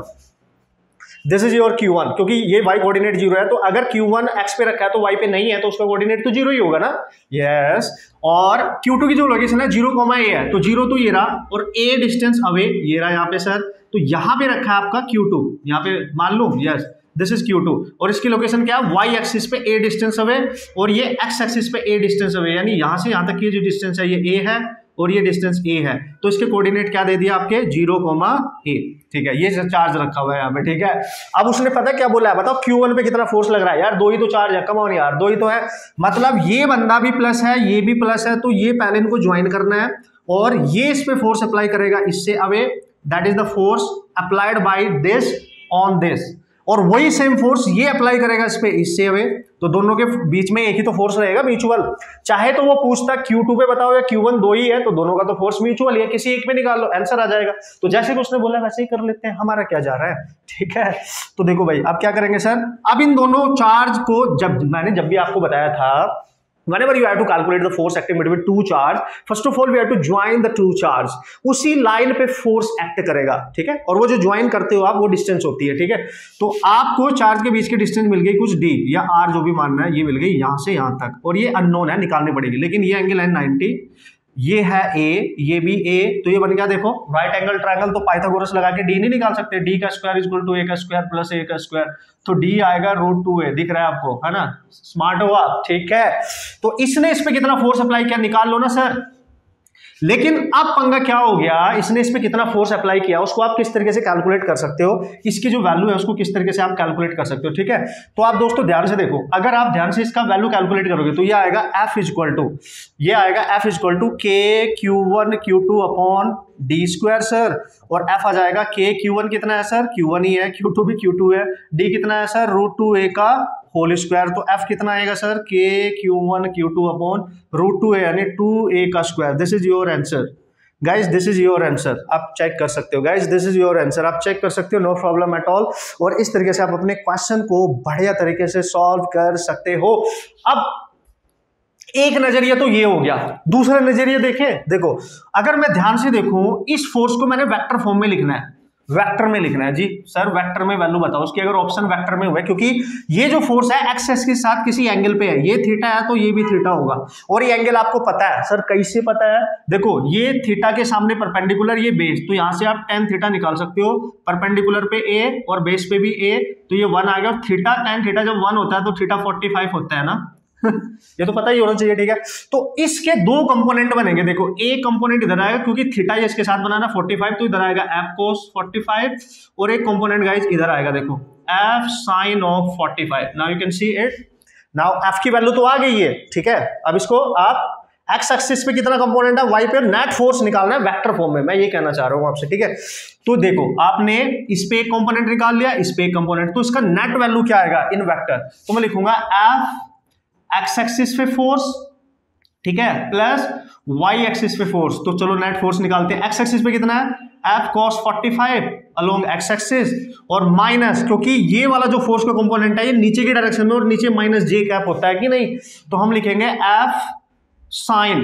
this is your Q1, क्योंकि ये y कोऑर्डिनेट 0 है, तो अगर Q1 x पे रखा है तो y पे नहीं है, तो उसका कोऑर्डिनेट तो 0 ही होगा ना, यस। और Q2 की जो लोकेशन है 0,a है, तो 0 तो ये रहा, और a डिस्टेंस अवे ये रहा यहाँ पे सर, तो यहाँ पे रखा है आपका Q2, यहाँ पे मान लो, यस दिस इज Q2, और इसकी लोकेशन क्या है, y एक्सिस पे a डिस्टेंस अवे, और ये x एक्सिस पे a डिस्टेंस अवे, यानी यहाँ से यहाँ तक की जो डिस्टेंस है ये a है और ये डिस्टेंस a है, तो इसके कोऑर्डिनेट क्या दे दिया आपके 0,a, ठीक है। ये चार्ज रखा हुआ है यहाँ पे, ठीक है। अब उसने पता क्या बोला है, बताओ Q1 पे कितना फोर्स लग रहा है यार, दो ही तो चार्ज है, कम ऑन यार, दो ही तो है, मतलब ये बंदा भी प्लस है ये भी प्लस है, तो ये पहले इनको ज्वाइन करना है, और ये इस पे फोर्स अप्लाई करेगा इससे away, that is the force applied by this on this, और वही सेम फोर्स ये अप्लाई करेगा इस पे इससे अवे, तो दोनों के बीच में एक ही तो फोर्स रहेगा म्यूचुअल। चाहे तो वो पूछता Q2 पे बताओ या Q1, दो ही है तो दोनों का तो फोर्स म्यूचुअल है, किसी एक पे निकाल लो आंसर आ जाएगा। तो जैसे कि उसने बोला वैसे ही कर लेते हैं, हमारा क्या जा रहा है, ठीक है। तो देखो भाई अब क्या करेंगे सर, अब इन दोनों चार्ज को जब भी आपको बताया था, whenever you have to calculate the force acting between two charge, first of all we have to join the two charge, उसी लाइन पे फोर्स एक्ट करेगा, ठीक है। और वो जो ज्वाइन करते हो आप वो डिस्टेंस होती है, ठीक है। तो आपको चार्ज के बीच की डिस्टेंस मिल गई कुछ d या r जो भी मानना है, ये मिल गई यहां से यहां तक, और ये अननोन है, निकालनी पड़ेगी, लेकिन ये एंगल है 90, ये है a, ये भी a, तो ये बन गया देखो राइट एंगल ट्रायंगल। तो पाइथागोरस लगा के d नहीं निकाल सकते, d का square is equal to a का स्क्वायर प्लस a का स्क्वायर, तो d आएगा √2a, दिख रहा है आपको, है ना, स्मार्ट हो आप, ठीक है। तो इसने इस पे कितना फोर्स अप्लाई किया निकाल लो ना सर, लेकिन अब पंगा क्या हो गया, इसने इस पे कितना फोर्स अप्लाई किया उसको आप किस तरीके से कैलकुलेट कर सकते हो, इसकी जो वैल्यू है उसको किस तरीके से आप कैलकुलेट कर सकते हो। ठीक है, तो आप दोस्तों ध्यान से देखो, अगर आप ध्यान से इसका वैल्यू कैलकुलेट करोगे तो ये आएगा F equal to K Q1 Q2 upon D square sir, और F आ जाएगा के Q1 कितना है सर, Q1 ही है, Q2 भी Q2 है, D कितना है सर, √2a का होल स्क्वायर, तो F कितना आएगा सर, के Q1 Q2 अपॉन √2a यानी 2a का स्क्वायर। This is your answer guys, this is your answer, आप चेक कर सकते हो guys, this is your answer, आप चेक कर सकते हो, नो प्रॉब्लम एट ऑल। और इस तरीके से आप अपने क्वेश्चन को बढ़िया तरीके से सॉल्व कर सकते हो। अब एक नजरिया तो ये हो गया, दूसरा नजरिया देखें, देखो अगर मैं ध्यान से देखूं इस फोर्स को मैंने वेक्टर फॉर्म में लिखना है, वेक्टर में लिखना है जी सर, वेक्टर में वैल्यू बताओ उसकी, अगर ऑप्शन वेक्टर में हुआ है, क्योंकि ये जो फोर्स है एक्स एक्सिस के साथ किसी एंगल पे है, ये थीटा है तो ये भी थीटा होगा, और ये एंगल आपको पता है सर, कैसे पता है, देखो ये थीटा के सामने परपेंडिकुलर ये बेस, तो यहां से आप tan थीटा निकाल सकते हो, परपेंडिकुलर पे a और बेस पे भी a, तो ये 1 आ गया, थीटा tan थीटा जब 1 होता है तो थीटा 45 होता है ना ये तो पता ही होना चाहिए। ठीक है, तो इसके दो कंपोनेंट बनेंगे, देखो एक कंपोनेंट इधर आएगा क्योंकि थीटा इसके साथ बनाना 45, तो इधर आएगा f cos 45, और एक कंपोनेंट गाइस इधर आएगा, देखो f sin of 45। Now you can see it, now f की वैल्यू तो आ गई है। ठीक है, अब इसको आप एक्स एक्सिस पे कितना कंपोनेंट है, y पे नेट फोर्स निकालना है वेक्टर फॉर्म में, मैं ये कहना चाह रहा हूं आपसे। ठीक है, तो देखो आपने इस पे एक कंपोनेंट निकाल लिया, इस पे एक कंपोनेंट, तो इसका नेट वैल्यू क्या आएगा इन वेक्टर, तो मैं लिखूंगा f एक्स एक्सिस पे फोर्स, ठीक है, प्लस वाई एक्सिस पे फोर्स, तो चलो नेट फोर्स निकालते हैं। एक्स एक्सिस पे कितना है, F cos 45 along X axis, और माइनस, क्योंकि ये वाला जो फोर्स का कंपोनेंट है ये नीचे की डायरेक्शन में और नीचे माइनस जे कैप होता है कि नहीं, तो हम लिखेंगे F sin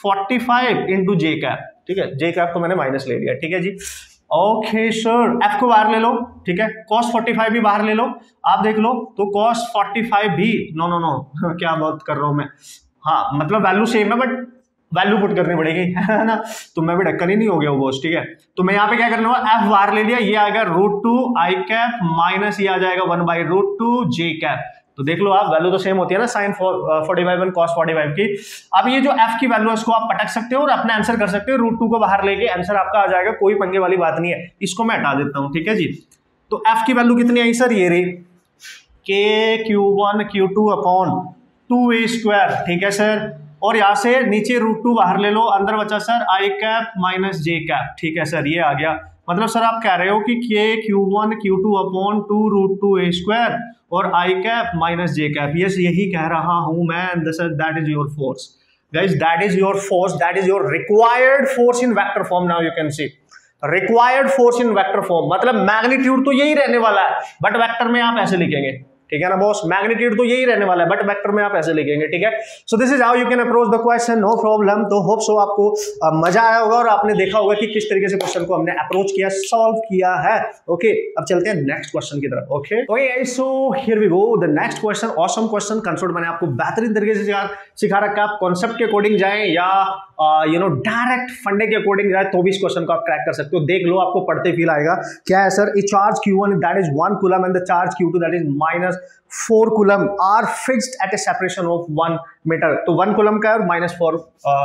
45 into J cap. ठीक है, जे कैप तो मैंने माइनस ले लिया। ठीक है जी, ओके सर, F को बाहर ले लो, ठीक है, cos 45 भी बाहर ले लो, आप देख लो, तो cos 45 भी, नो क्या बात कर रहा हूं मैं, हाँ मतलब वैल्यू सेम है बट वैल्यू पुट करनी पड़ेगी है ना, तो मैं भी ढक्कन ही नहीं हो गया वो बॉस। ठीक है, तो मैं यहाँ पे क्या करना होगा, F बाहर ले लिया, ये आएगा √2 i कैप माइनस ये आ जाएगा 1/√2 j कैप, तो देख लो आप वैल्यू तो सेम होती है ना sin 45 और cos 45 की। अब ये जो f की वैल्यू है इसको आप पटक सकते हो और अपने आंसर कर सकते हो, √2 को बाहर लेके आंसर आपका आ जाएगा, कोई पंगे वाली बात नहीं है, इसको मैं हटा देता हूं। ठीक है जी, तो f की वैल्यू कितनी आई सर, ये रही k Q1 Q2 upon 2a square. ठीक है सर, और यहां से नीचे √2 बाहर ले लो, अंदर बचा sir i cap minus j cap. ठीक है सर, ये आ गया, मतलब सर आप कह रहे हो कि k Q1 Q2 upon 2√2a square और i cap minus j cap, yes यही कह रहा हूं मैं, that is your force guys, that is your force, that is your required force in vector form. Now you can see required force in vector form, मतलब magnitude तो यही रहने वाला है बट वेक्टर में आप ऐसे लिखेंगे। ठीक है ना बॉस, मैग्नीट्यूड तो यही रहने वाला है बट वेक्टर में आप ऐसे लिखेंगे। ठीक है, so this is how you can approach the question, no problem. तो होप सो आपको मजा आया होगा और आपने देखा होगा कि किस तरीके से क्वेश्चन को हमने अप्रोच किया, सॉल्व किया है। ओके, अब चलते हैं नेक्स्ट क्वेश्चन की तरफ। Okay, so here we go, the next question, awesome question, concept मैंने आपको बेहतरीन तरीके से सिखा रखा है, आप कॉन्सेप्ट के अकॉर्डिंग जाए या डायरेक्ट फंडे के अकॉर्डिंग जाए तो भी इस क्वेश्चन को आप क्रैक कर सकते हो। देख लो, आपको पढ़ते फील आएगा। क्या है sir, a charge Q1 that is 1 coulomb and the charge Q2 that is -4 coulomb are fixed at a separation of 1 metre. तो 1 कूलम का है और -4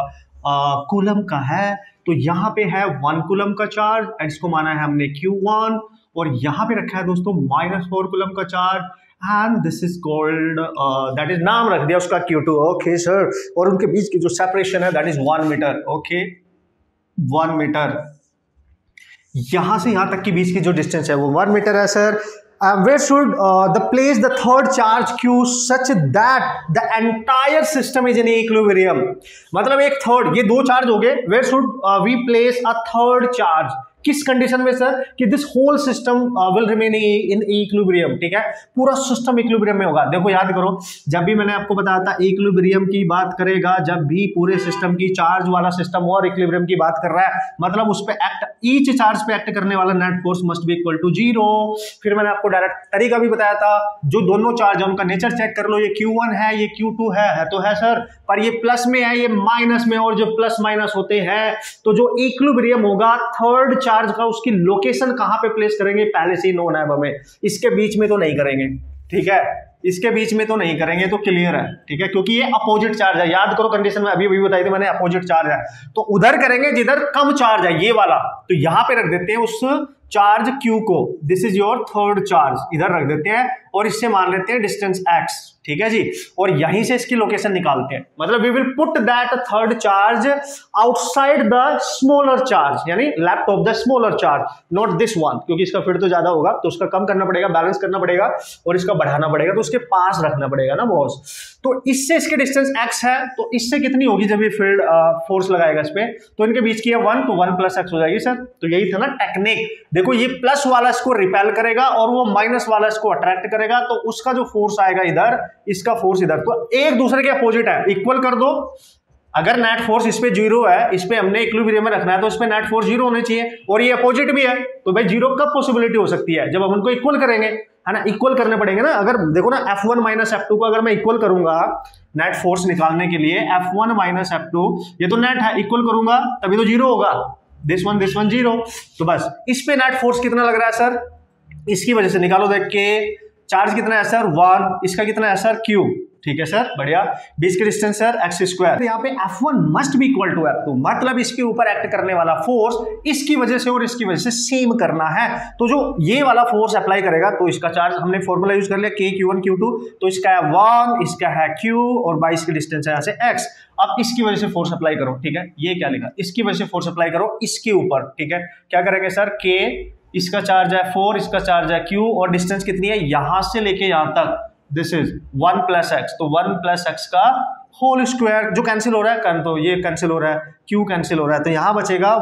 कूलम का है, तो यहाँ पे है 1 कूलम का चार्ज एंड इसको माना है हमने Q1, और यहाँ पे रखा है दोस्तों -4 कूलम का charge and this is called that is, नाम रख दिया उसका Q2। ओके सर, और उनके बीच की जो सेपरेशन है that is 1 metre. Okay, 1 metre, यहां से यहां तक की बीच की जो डिस्टेंस है वो 1 मीटर है sir. Where should the place the third charge Q such that the entire system is in equilibrium? मतलब एक थर्ड, ये दो चार्ज हो गए, where should we place a third charge? किस कंडीशन में सर, कि this whole system will remain in equilibrium. ठीक है, पूरा सिस्टम इक्विलिब्रियम में होगा। देखो याद करो, जब भी मैंने आपको बताया था इक्विलिब्रियम की बात करेगा, जब भी पूरे सिस्टम की चार्ज वाला सिस्टम और इक्विलिब्रियम की बात कर रहा है, मतलब उस पे एक्ट, ईच चार्ज पे एक्ट करने वाला net force must be equal to 0। फिर मैंने आपको डायरेक्ट तरीका भी बताया था, जो दोनों चार्ज है उनका नेचर चेक कर लो, ये Q1 है, ये Q2 है तो है सर, पर ये प्लस में है, ये माइनस में, और जो प्लस माइनस होते हैं, तो जो इक्विलिब्रियम होगा थर्ड चार्ज का, उसकी लोकेशन कहां पे प्लेस करेंगे पहले से ही नोन है हमें, इसके बीच में तो नहीं करेंगे। ठीक है, इसके बीच में तो नहीं करेंगे तो क्लियर है, ठीक है, क्योंकि ये अपोजिट चार्ज है। याद करो कंडीशन में अभी बताई थी मैंने, अपोजिट चार्ज है तो उधर करेंगे जिधर कम चार्ज है, ये वाला। तो यहां पे रख देते हैं उस चार्ज Q को, this is your third charge, इधर रख देते हैं और इससे मान लेते हैं डिस्टेंस x, ठीक है जी, और यहीं से इसकी लोकेशन निकालते हैं। मतलब we will put that third charge outside the smaller charge, यानी left of the smaller charge, not this one, क्योंकि इसका फिर तो ज्यादा होगा तो उसका कम करना पड़ेगा, बैलेंस करना पड़ेगा, और इसका बढ़ाना पड़ेगा तो उसके पास रखना पड़ेगा ना बॉस। तो इससे इसके डिस्टेंस x है, तो इससे कितनी होगी जब ये फील्ड फोर्स लगाएगा इस पे, तो इनके बीच की है 1, तो 1 + x हो जाएगी सर। तो यही था ना टेक्निक। देखो ये प्लस वाला इसको रिपेल करेगा और वो माइनस वाला इसको अट्रैक्ट करेगा, तो उसका जो फोर्स आएगा इधर, इसका फोर्स इधर, तो एक दूसरे के अपोजिट है, इक्वल कर दो। अगर नेट फोर्स इस पे 0 है, इस पे हमने इक्विलिब्रियम में रखना है, तो इस पे नेट फोर्स 0 होने चाहिए, और ये अपोजिट भी है, तो भाई 0 कब पॉसिबिलिटी हो सकती है, जब हम उनको इक्वल करेंगे, है ना, इक्वल करने पड़ेंगे ना। अगर देखो ना F1 - F2 को अगर मैं इक्वल करूंगा नेट फोर्स निकालने के लिए, F1 - F2, ये तो नेट है, इक्वल करूंगा तभी तो 0 होगा, दिस वन 0। तो बस इस पे नेट फोर्स कितना लग रहा है सर, इसकी वजह से निकालो देख के। चार्ज कितना है सर 1, इसका कितना है सर Q, ठीक है सर, बढ़िया। बीच की डिस्टेंस सर x²। तो यहाँ पे F1 must be equal to F2, मतलब इसके ऊपर एक्ट करने वाला फोर्स इसकी वजह से और इसकी वजह से सेम करना है। तो जो ये वाला फोर्स अप्लाई करेगा, तो इसका चार्ज हमने फॉर्मूला यूज कर लिया K Q1 Q2, तो इसका है 1, इसका है Q, और 22 की डिस्टेंस है यहाँ से x। अब इसकी वजह से फोर्स अप्लाई करो, ठीक है, ये क्या लिखा, इसकी वजह से फोर्स अप्लाई करो इसके ऊपर, ठीक है। क्या करेंगे सर, K, इसका चार्ज है 4, इसका चार्ज है Q, और डिस्टेंस कितनी है यहां से लेके यहां तक, दिस इज 1 + x, तो 1 + x का होल स्क्वायर, जो कैंसिल हो रहा है, तो ये कैंसिल हो रहा है, Q कैंसिल हो रहा है, तो यहां बचेगा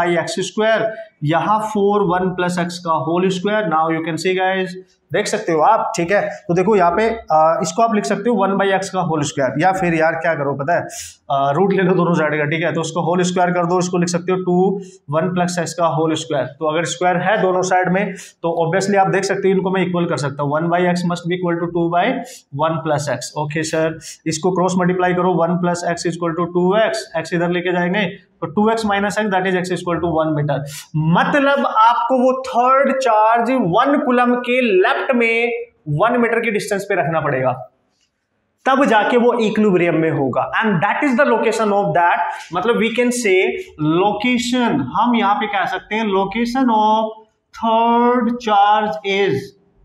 1/x², यहां 4 1 + x का whole square. Now you can see guys, देख सकते हो आप, ठीक है। तो देखो यहाँ पे इसको आप लिख सकते हो 1/x का होल स्क्वायर, या फिर यार क्या करो पता है, रूट ले लो दोनों साइड का, ठीक है, तो उसको होल स्क्वायर कर दो, इसको लिख सकते हो 2 1 + x का होल स्क्वायर। तो अगर स्क्वायर है दोनों साइड में, तो ऑब्वियसली आप देख सकते हो इनको मैं इक्वल कर सकता हूँ, 1/x must be equal to 2/1 + x। Okay sir, इसको क्रॉस मल्टीप्लाई करो, 1 + x = 2x, x इधर लेके जाएंगे तो 2x - x, that is x = 1 metre. मतलब आपको वो थर्ड चार्ज 1 कूलम के लेफ्ट में 1 मीटर की डिस्टेंस पे रखना पड़ेगा, तब जाके वो इक्विलिब्रियम में होगा, and that is the location of that. मतलब वी कैन से लोकेशन, हम यहां पे कह सकते हैं location of third charge is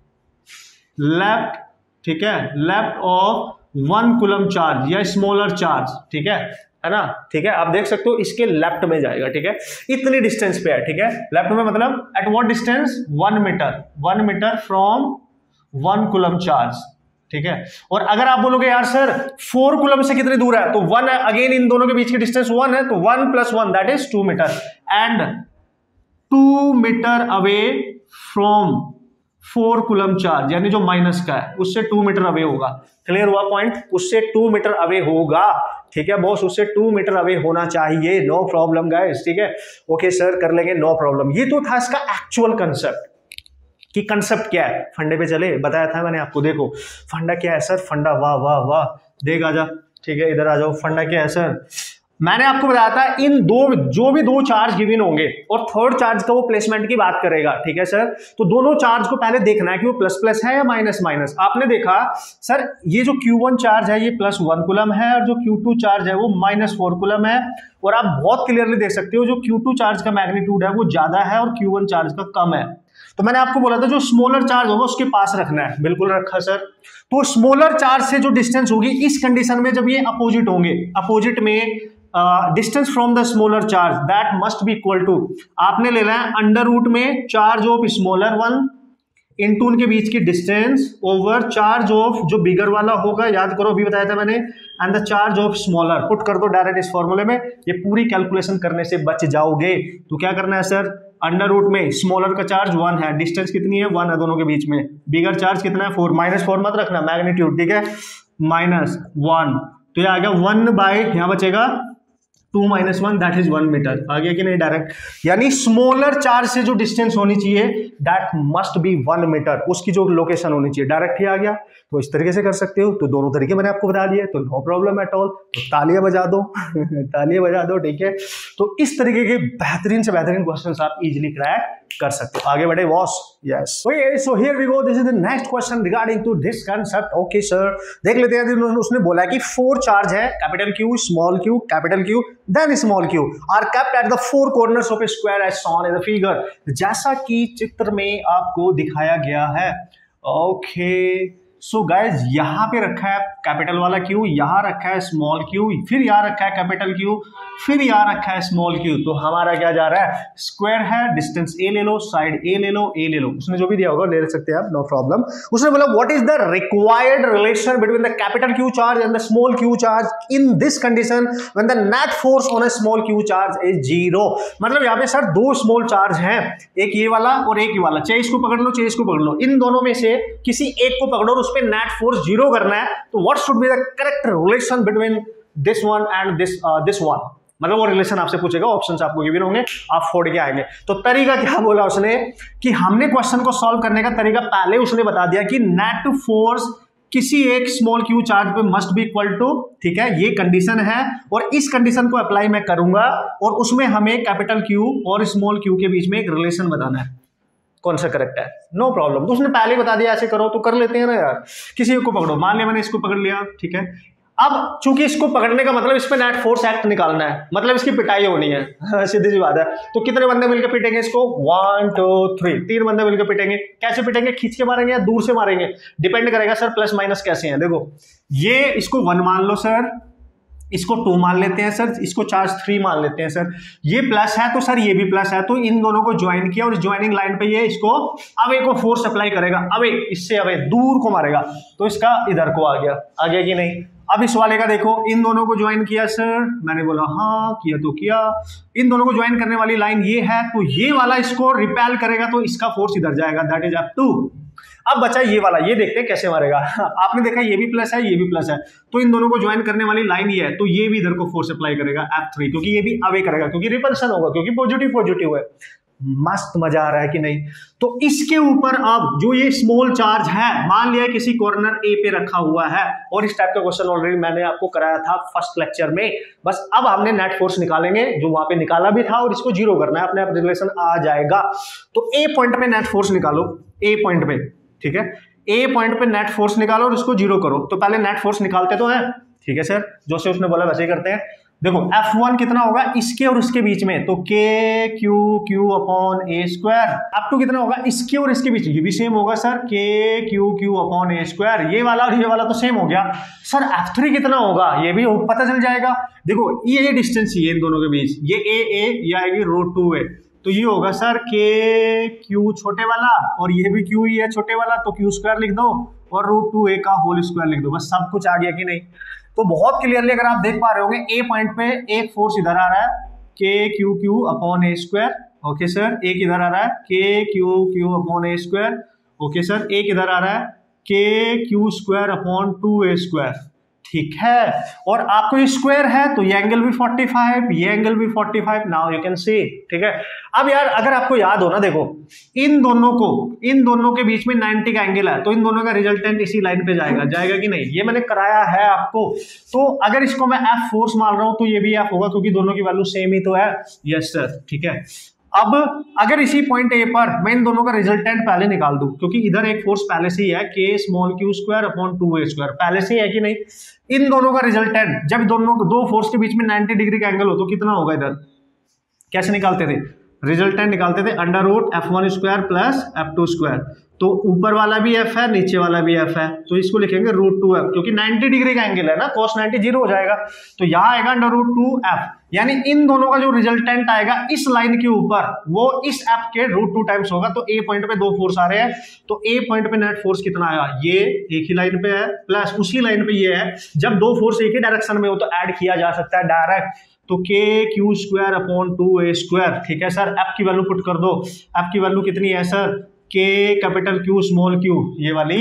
left, ठीक है, लेफ्ट ऑफ 1 कूलम चार्ज या स्मॉलर चार्ज, ठीक है ना, ठीक है। आप देख सकते हो इसके लेफ्ट में जाएगा, ठीक है, इतनी डिस्टेंस पे है, ठीक है, लेफ्ट में मतलब at what distance, 1 metre from 1 coulomb charge, ठीक है। और अगर आप बोलोगे यार सर 4 कूलम से कितनी दूर है, तो 1 है, अगेन इन दोनों के बीच की डिस्टेंस 1 है, तो 1 + 1 that is 2 metre, and 2 metre away from 4 coulomb charge, यानी जो माइनस का है उससे 2 मीटर अवे होगा। क्लियर हुआ पॉइंट, उससे 2 मीटर अवे होगा, ठीक है बॉस, उससे 2 मीटर अवे होना चाहिए, नो प्रॉब्लम गाइस, ठीक है। ओके सर, कर लेंगे, नो प्रॉब्लम। ये तो था इसका एक्चुअल कंसेप्ट, कि कंसेप्ट क्या है। फंडे पे चले, बताया था मैंने आपको, देखो फंडा क्या है सर, फंडा, वाह वाह वाह, देख आजा, ठीक है, इधर आ जाओ। फंडा क्या है सर, मैंने आपको बताया था इन जो भी दो चार्ज गिवन होंगे और थर्ड चार्ज का वो प्लेसमेंट की बात करेगा, ठीक है सर। तो दोनों चार्ज को पहले देखना है कि वो प्लस प्लस है या माइनस माइनस। आपने देखा सर ये जो Q1 चार्ज है ये +1 कूलम है, और जो Q2 चार्ज है वो -4 कूलम है, और आप बहुत क्लियरली देख सकते हो जो Q2 चार्ज का मैग्नीट्यूड है वो ज्यादा है और Q1 चार्ज का कम है। तो मैंने आपको बोला था जो स्मॉलर चार्ज होगा उसके पास रखना है, बिल्कुल रखा सर। तो स्मॉलर चार्ज से जो डिस्टेंस होगी इस कंडीशन में जब ये अपोजिट होंगे, अपोजिट में distance from the smaller charge that must be equal to, आपने लेना है √ में charge of smaller one into उनके बीच की डिस्टेंस ओवर चार्ज ऑफ जो बिगर वाला होगा, याद करो अभी बताया था मैंने, and the charge of smaller. Put कर दो डायरेक्ट इस फॉर्मूले में, ये पूरी कैलकुलेशन करने से बच जाओगे। तो क्या करना है सर, √ में स्मॉलर का चार्ज 1 है, डिस्टेंस कितनी है 1 है दोनों के बीच में, बिगर चार्ज कितना है 4, -4 मत रखना मैग्नीट्यूड, ठीक है, -1, तो ये आ गया 1 बाय यहाँ बचेगा 2 - 1 दैट इज 1 मीटर। आ गया कि नहीं डायरेक्ट, यानी स्मॉलर चार्ज से जो डिस्टेंस होनी चाहिए दैट मस्ट बी 1 मीटर, उसकी जो लोकेशन होनी चाहिए डायरेक्ट ही आ गया। तो इस तरीके से कर सकते हो। तो दोनों तरीके मैंने आपको बता दिए, तो नो प्रॉब्लम एट ऑल। तो तालियां बजा दो तालियां बजा दो, ठीक है। तो इस तरीके के बेहतरीन से बेहतरीन क्वेश्चंस आप इजीली क्रैक कर सकते हो। आगे बढ़े boss. Yes, okay, so here we go, this is the next question regarding to this concept. Okay sir, देख लेते हैं। उसने बोला कि 4 चार्ज है, capital Q, small q, capital Q, then small q are kept at the 4 corners of a square as shown in the figure, जैसा कि चित्र में आपको दिखाया गया है। ओके सो गाइज, यहां पे रखा है कैपिटल वाला Q, यहां रखा है स्मॉल q, फिर यहां रखा है कैपिटल Q, फिर यहां रखा है स्मॉल q। तो हमारा क्या जा रहा है, स्क्वायर है, डिस्टेंस a ले लो, साइड a ले लो, a ले लो, उसने जो भी दिया होगा ले सकते हैं आप, नो प्रॉब्लम। उसने बोला what is the required relation between the capital Q charge and the small q charge in this condition when the net force on a small q charge is 0। मतलब यहाँ पे सर 2 स्मॉल चार्ज हैं, एक ये वाला और एक ये वाला, चाहे इसको पकड़ लो चाहे इसको पकड़ लो, इन दोनों में से किसी एक को पकड़ो और उस पर नेट फोर्स 0 करना है। तो what should be the correct relation between this one and this one, मतलब वो रिलेशन आपसे पूछेगा, ऑप्शंस आपको गिवन होंगे, आप फोड़ के आएंगे। तो तरीका क्या बोला उसने कि हमने क्वेश्चन को सॉल्व करने का तरीका पहले उसने बता दिया कि नेट फोर्स किसी एक स्मॉल q चार्ज पे मस्ट बी इक्वल टू, ठीक है, ये कंडीशन है और इस कंडीशन को अप्लाई मैं करूंगा और उसमें हमें कैपिटल Q और स्मॉल q के बीच में एक रिलेशन बताना है, कौन सा करेक्ट है। नो प्रॉब्लम, तो उसने पहले बता दिया ऐसे करो, तो कर लेते हैं ना यार। किसी को पकड़ो, मान लिया मैंने इसको पकड़ लिया, ठीक है। अब चूंकि इसको पकड़ने का मतलब इस पे नेट फोर्स एक्ट निकालना है, मतलब इसकी पिटाई होनी है सीधी सी बात है। तो कितने बंदे मिलकर पिटेंगे इसको, 1 2 3, 3 बंदे मिलकर पिटेंगे। कैसे पिटेंगे, खींच के मारेंगे या दूर से मारेंगे, डिपेंड करेगा सर प्लस माइनस कैसे हैं। देखो ये इसको 1 मान लो सर, इसको 2 मान लेते हैं सर, इसको चार्ज 3 मान लेते हैं सर, ये प्लस है तो सर ये भी प्लस है, तो इन दोनों को ज्वाइन किया और ज्वाइनिंग लाइन पे ये इसको अवे को फोर्स अप्लाई करेगा, अवे इससे अवे दूर को मारेगा, तो इसका इधर को आ गया कि नहीं। अब इस वाले का देखो, इन दोनों को ज्वाइन किया सर, मैंने बोला हाँ किया तो किया, इन दोनों को ज्वाइन करने वाली लाइन ये है, तो ये वाला इसको रिपेल करेगा तो इसका फोर्स इधर जाएगा, दैट इज अप टू। अब बचा ये वाला, ये देखते हैं कैसे मारेगा आपने देखा ये भी प्लस है ये भी प्लस है, तो इन दोनों को ज्वाइन करने वाली लाइन ये है, तो ये भी इधर को फोर्स अप्लाई करेगा F3, क्योंकि ये भी अवे करेगा, क्योंकि रिपल्सन होगा, क्योंकि पॉजिटिव पॉजिटिव है। मस्त मजा आ रहा है कि नहीं। तो इसके ऊपर अब जो ये स्मॉल चार्ज है, मान लिया किसी कॉर्नर ए पे रखा हुआ है, और इस टाइप का क्वेश्चन ऑलरेडी मैंने आपको कराया था फर्स्ट लेक्चर में। बस अब हमने नेट फोर्स निकालेंगे जो वहां पे निकाला भी था, और इसको 0 करना है, अपने आप रिलेशन आ जाएगा। तो ए पॉइंट पे नेट फोर्स निकालो, ए पॉइंट पे, ठीक है, ए पॉइंट पे नेट फोर्स निकालो और इसको 0 करो। तो पहले नेट फोर्स निकालते तो है, ठीक है सर, जो से उसने बोला वैसे ही करते हैं। देखो F1 कितना होगा इसके और इसके बीच में, तो K Q upon A square. F2 कितना होगा इसके और इसके बीच, ये भी सेम होगा sir, K Q upon A square. ये वाला और ये वाला तो सेम हो गया सर। F3 कितना होगा ये भी पता चल जाएगा। देखो ये डिस्टेंस ही है इन दोनों के बीच, ये ये आएगी √2a, तो ये होगा सर K Q छोटे वाला और ये भी Q ही है छोटे वाला, तो Q स्क्वायर लिख दो और √2a का होल स्क्वायर लिख दो, बस सब कुछ आ गया कि नहीं। तो बहुत क्लियरली अगर आप देख पा रहे होंगे, ए पॉइंट पे एक फोर्स इधर आ रहा है K Q upon A square, okay sir. एक इधर आ रहा है K Q upon A square, okay sir. एक इधर आ रहा है K Q square upon 2A square, ठीक है। और आपको ये स्क्वायर है तो ये एंगल भी 45, ये एंगल भी 45, नाउ यू कैन सी, ठीक है। अब यार अगर आपको याद हो ना, देखो इन दोनों के बीच में 90 का एंगल है, तो इन दोनों का रिजल्टेंट इसी लाइन पे जाएगा कि नहीं, ये मैंने कराया है आपको। तो अगर इसको मैं F फोर्स मान रहा हूं तो ये भी F होगा, क्योंकि दोनों की वैल्यू सेम ही तो है। यस सर, ठीक है। अब अगर इसी पॉइंट ए पर मैं इन दोनों का रिजल्टेंट पहले निकाल दूं, क्योंकि इधर एक फोर्स पहले से ही है K small Q square upon 2A square, पहले से ही है कि नहीं। इन दोनों का रिजल्टेंट, जब दो फोर्स के बीच में 90 डिग्री का एंगल हो तो कितना होगा, इधर कैसे निकालते थे, रिजल्टेंट निकालते थे √F1 square plus F2 square. तो ऊपर वाला भी F है, नीचे वाला भी F है, तो इसको लिखेंगे √2F, क्योंकि 90 डिग्री का एंगल है ना, cos 90 0 हो जाएगा, तो यहाँ आएगा √2F। यानी इन दोनों का जो रिजल्टेंट आएगा इस लाइन के ऊपर, वो इस F के √2 टाइम्स होगा। तो ए पॉइंट पे दो फोर्स आ रहे हैं, तो ए पॉइंट पे नेट फोर्स कितना आएगा, ये एक ही लाइन पे है प्लस उसी लाइन पे ये है। जब दो फोर्स एक ही डायरेक्शन में हो तो ऐड किया जा सकता है डायरेक्ट, तो K Q square upon 2A square, ठीक है सर। F की वैल्यू पुट कर दो, F की वैल्यू कितनी है sir, K capital Q small q, ये वाली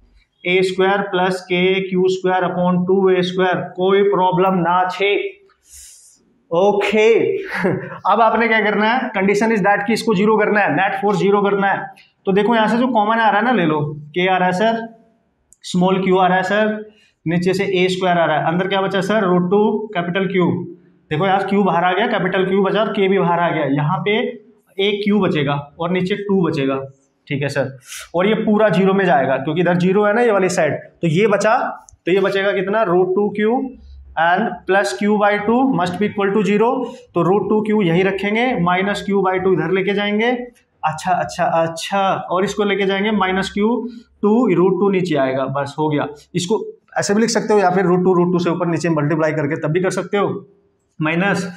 A square plus K Q square upon 2A square. कोई प्रॉब्लम ना छे, ओके अब आपने क्या करना है, कंडीशन इज दैट कि इसको जीरो करना है, नेट फोर्स जीरो करना है। तो देखो यहां से जो कॉमन आ रहा है ना ले लो, के आ रहा है सर, स्मॉल क्यू आ रहा है सर, नीचे से ए स्क्वायर आ रहा है, अंदर क्या बचा sir, root two capital Q. देखो यार क्यू बाहर आ गया, कैपिटल क्यू बचा और के भी बाहर आ गया, यहाँ पे ए क्यू बचेगा और नीचे टू बचेगा, ठीक है सर। और ये पूरा जीरो में जाएगा क्योंकि इधर जीरो है ना ये वाली साइड, तो ये बचा, तो ये बचेगा कितना, root two Q and plus Q by two must be equal to zero. तो रूट टू क्यू यही रखेंगे, माइनस क्यू बाई टू इधर लेके जाएंगे, अच्छा अच्छा अच्छा, और इसको लेके जाएंगे minus Q two, root two नीचे आएगा, बस हो गया। इसको ऐसे भी लिख सकते हो या फिर रूट टू से ऊपर नीचे मल्टीप्लाई करके तब भी कर सकते हो, माइनस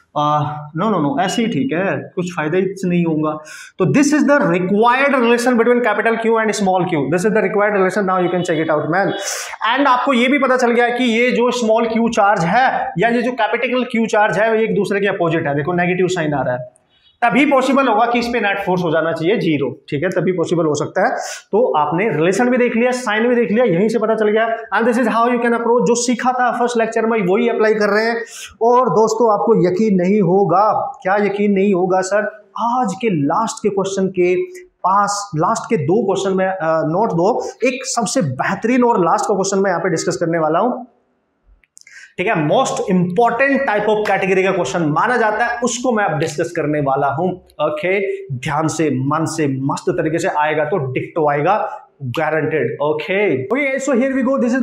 नो नो नो ऐसे ही ठीक है, कुछ फायदा ही नहीं होगा। तो this is the required relation between capital Q and small Q, this is the required relation, now you can check it out man. And आपको ये भी पता चल गया कि ये जो स्मॉल क्यू चार्ज है या ये जो कैपिटल क्यू चार्ज है वो एक दूसरे के अपोजिट है, देखो नेगेटिव साइन आ रहा है, तभी पॉसिबल होगा कि इस पे नेट फोर्स हो जाना चाहिए जीरो, ठीक है, तभी पॉसिबल हो सकता है। तो आपने रिलेशन भी देख लिया, साइन भी देख लिया, यहीं से पता चल गया। And this is how you can approach, जो सीखा था फर्स्ट लेक्चर में वही अप्लाई कर रहे हैं। और दोस्तों आपको यकीन नहीं होगा, क्या यकीन नहीं होगा सर, आज के लास्ट के क्वेश्चन के पास, लास्ट के दो क्वेश्चन में नोट दो, एक सबसे बेहतरीन और लास्ट का क्वेश्चन मैं यहाँ पे डिस्कस करने वाला हूं, ठीक है, most important type of category का क्वेश्चन माना जाता है, उसको मैं अब डिस्कस करने वाला हूं। ओके, ध्यान से, मन से, मस्त तरीके से आएगा तो डिक्टो आएगा, guaranteed. Okay okay, so here we go, this is the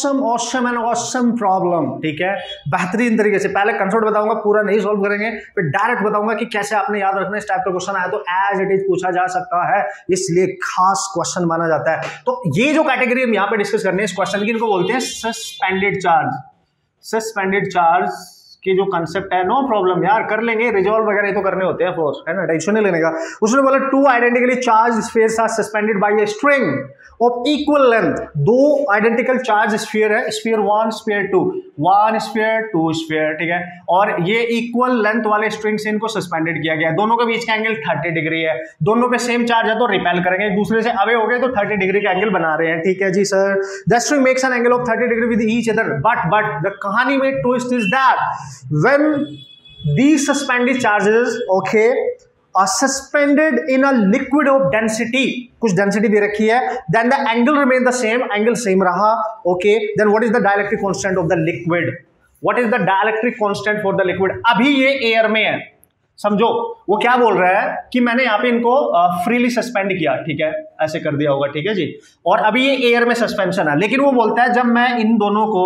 awesome and awesome problem, ठीक है, बेहतरीन तरीके से। पहले कंसेप्ट बताऊंगा, पूरा नहीं सॉल्व करेंगे, फिर डायरेक्ट बताऊंगा कि कैसे आपने याद रखना है। इस टाइप का क्वेश्चन आया तो एज इट इज पूछा जा सकता है, इसलिए खास क्वेश्चन माना जाता है। तो ये जो कैटेगरी हम यहाँ पे डिस्कस करने हैं इस क्वेश्चन की, इनको बोलते हैं सस्पेंडेड चार्ज। सस्पेंडेड चार्ज की जो कंसेप्ट है, नो प्रॉब्लम यार, कर लेंगे, रिजॉल्व वगैरह तो करने होते हैं फोर्स, है ना, टेंशन नहीं लेने का। उसने बोला two identically charge spheres are suspended by a string of equal length. दो आइडेंटिकल चार्ज स्फीयर है, sphere one, sphere two, one sphere two sphere, ठीक है, और ये इक्वल लेंथ वाले स्ट्रिंग से इनको सस्पेंडेड किया गया है। दोनों के बीच का एंगल 30 डिग्री है, दोनों पे सेम चार्ज है तो रिपेल करेंगे, एक दूसरे से अवे हो गए तो 30 डिग्री का एंगल बना रहे हैं, ठीक है जी sir. The string makes an angle of 30 degree with each other, but the कहानी में twist is that when these suspended charges, okay, are suspended in a liquid of density, कुछ डेंसिटी दे रखी है, then the angle remain the same, angle same रहा, okay, then what is the dielectric constant of the liquid, what is the dielectric constant for the liquid। अभी ये air में है, समझो वो क्या बोल रहा है कि मैंने यहाँ पे इनको फ्रीली सस्पेंड किया, ठीक है, ऐसे कर दिया होगा, ठीक है जी, और अभी ये एयर में सस्पेंशन है, लेकिन वो बोलता है जब मैं इन दोनों को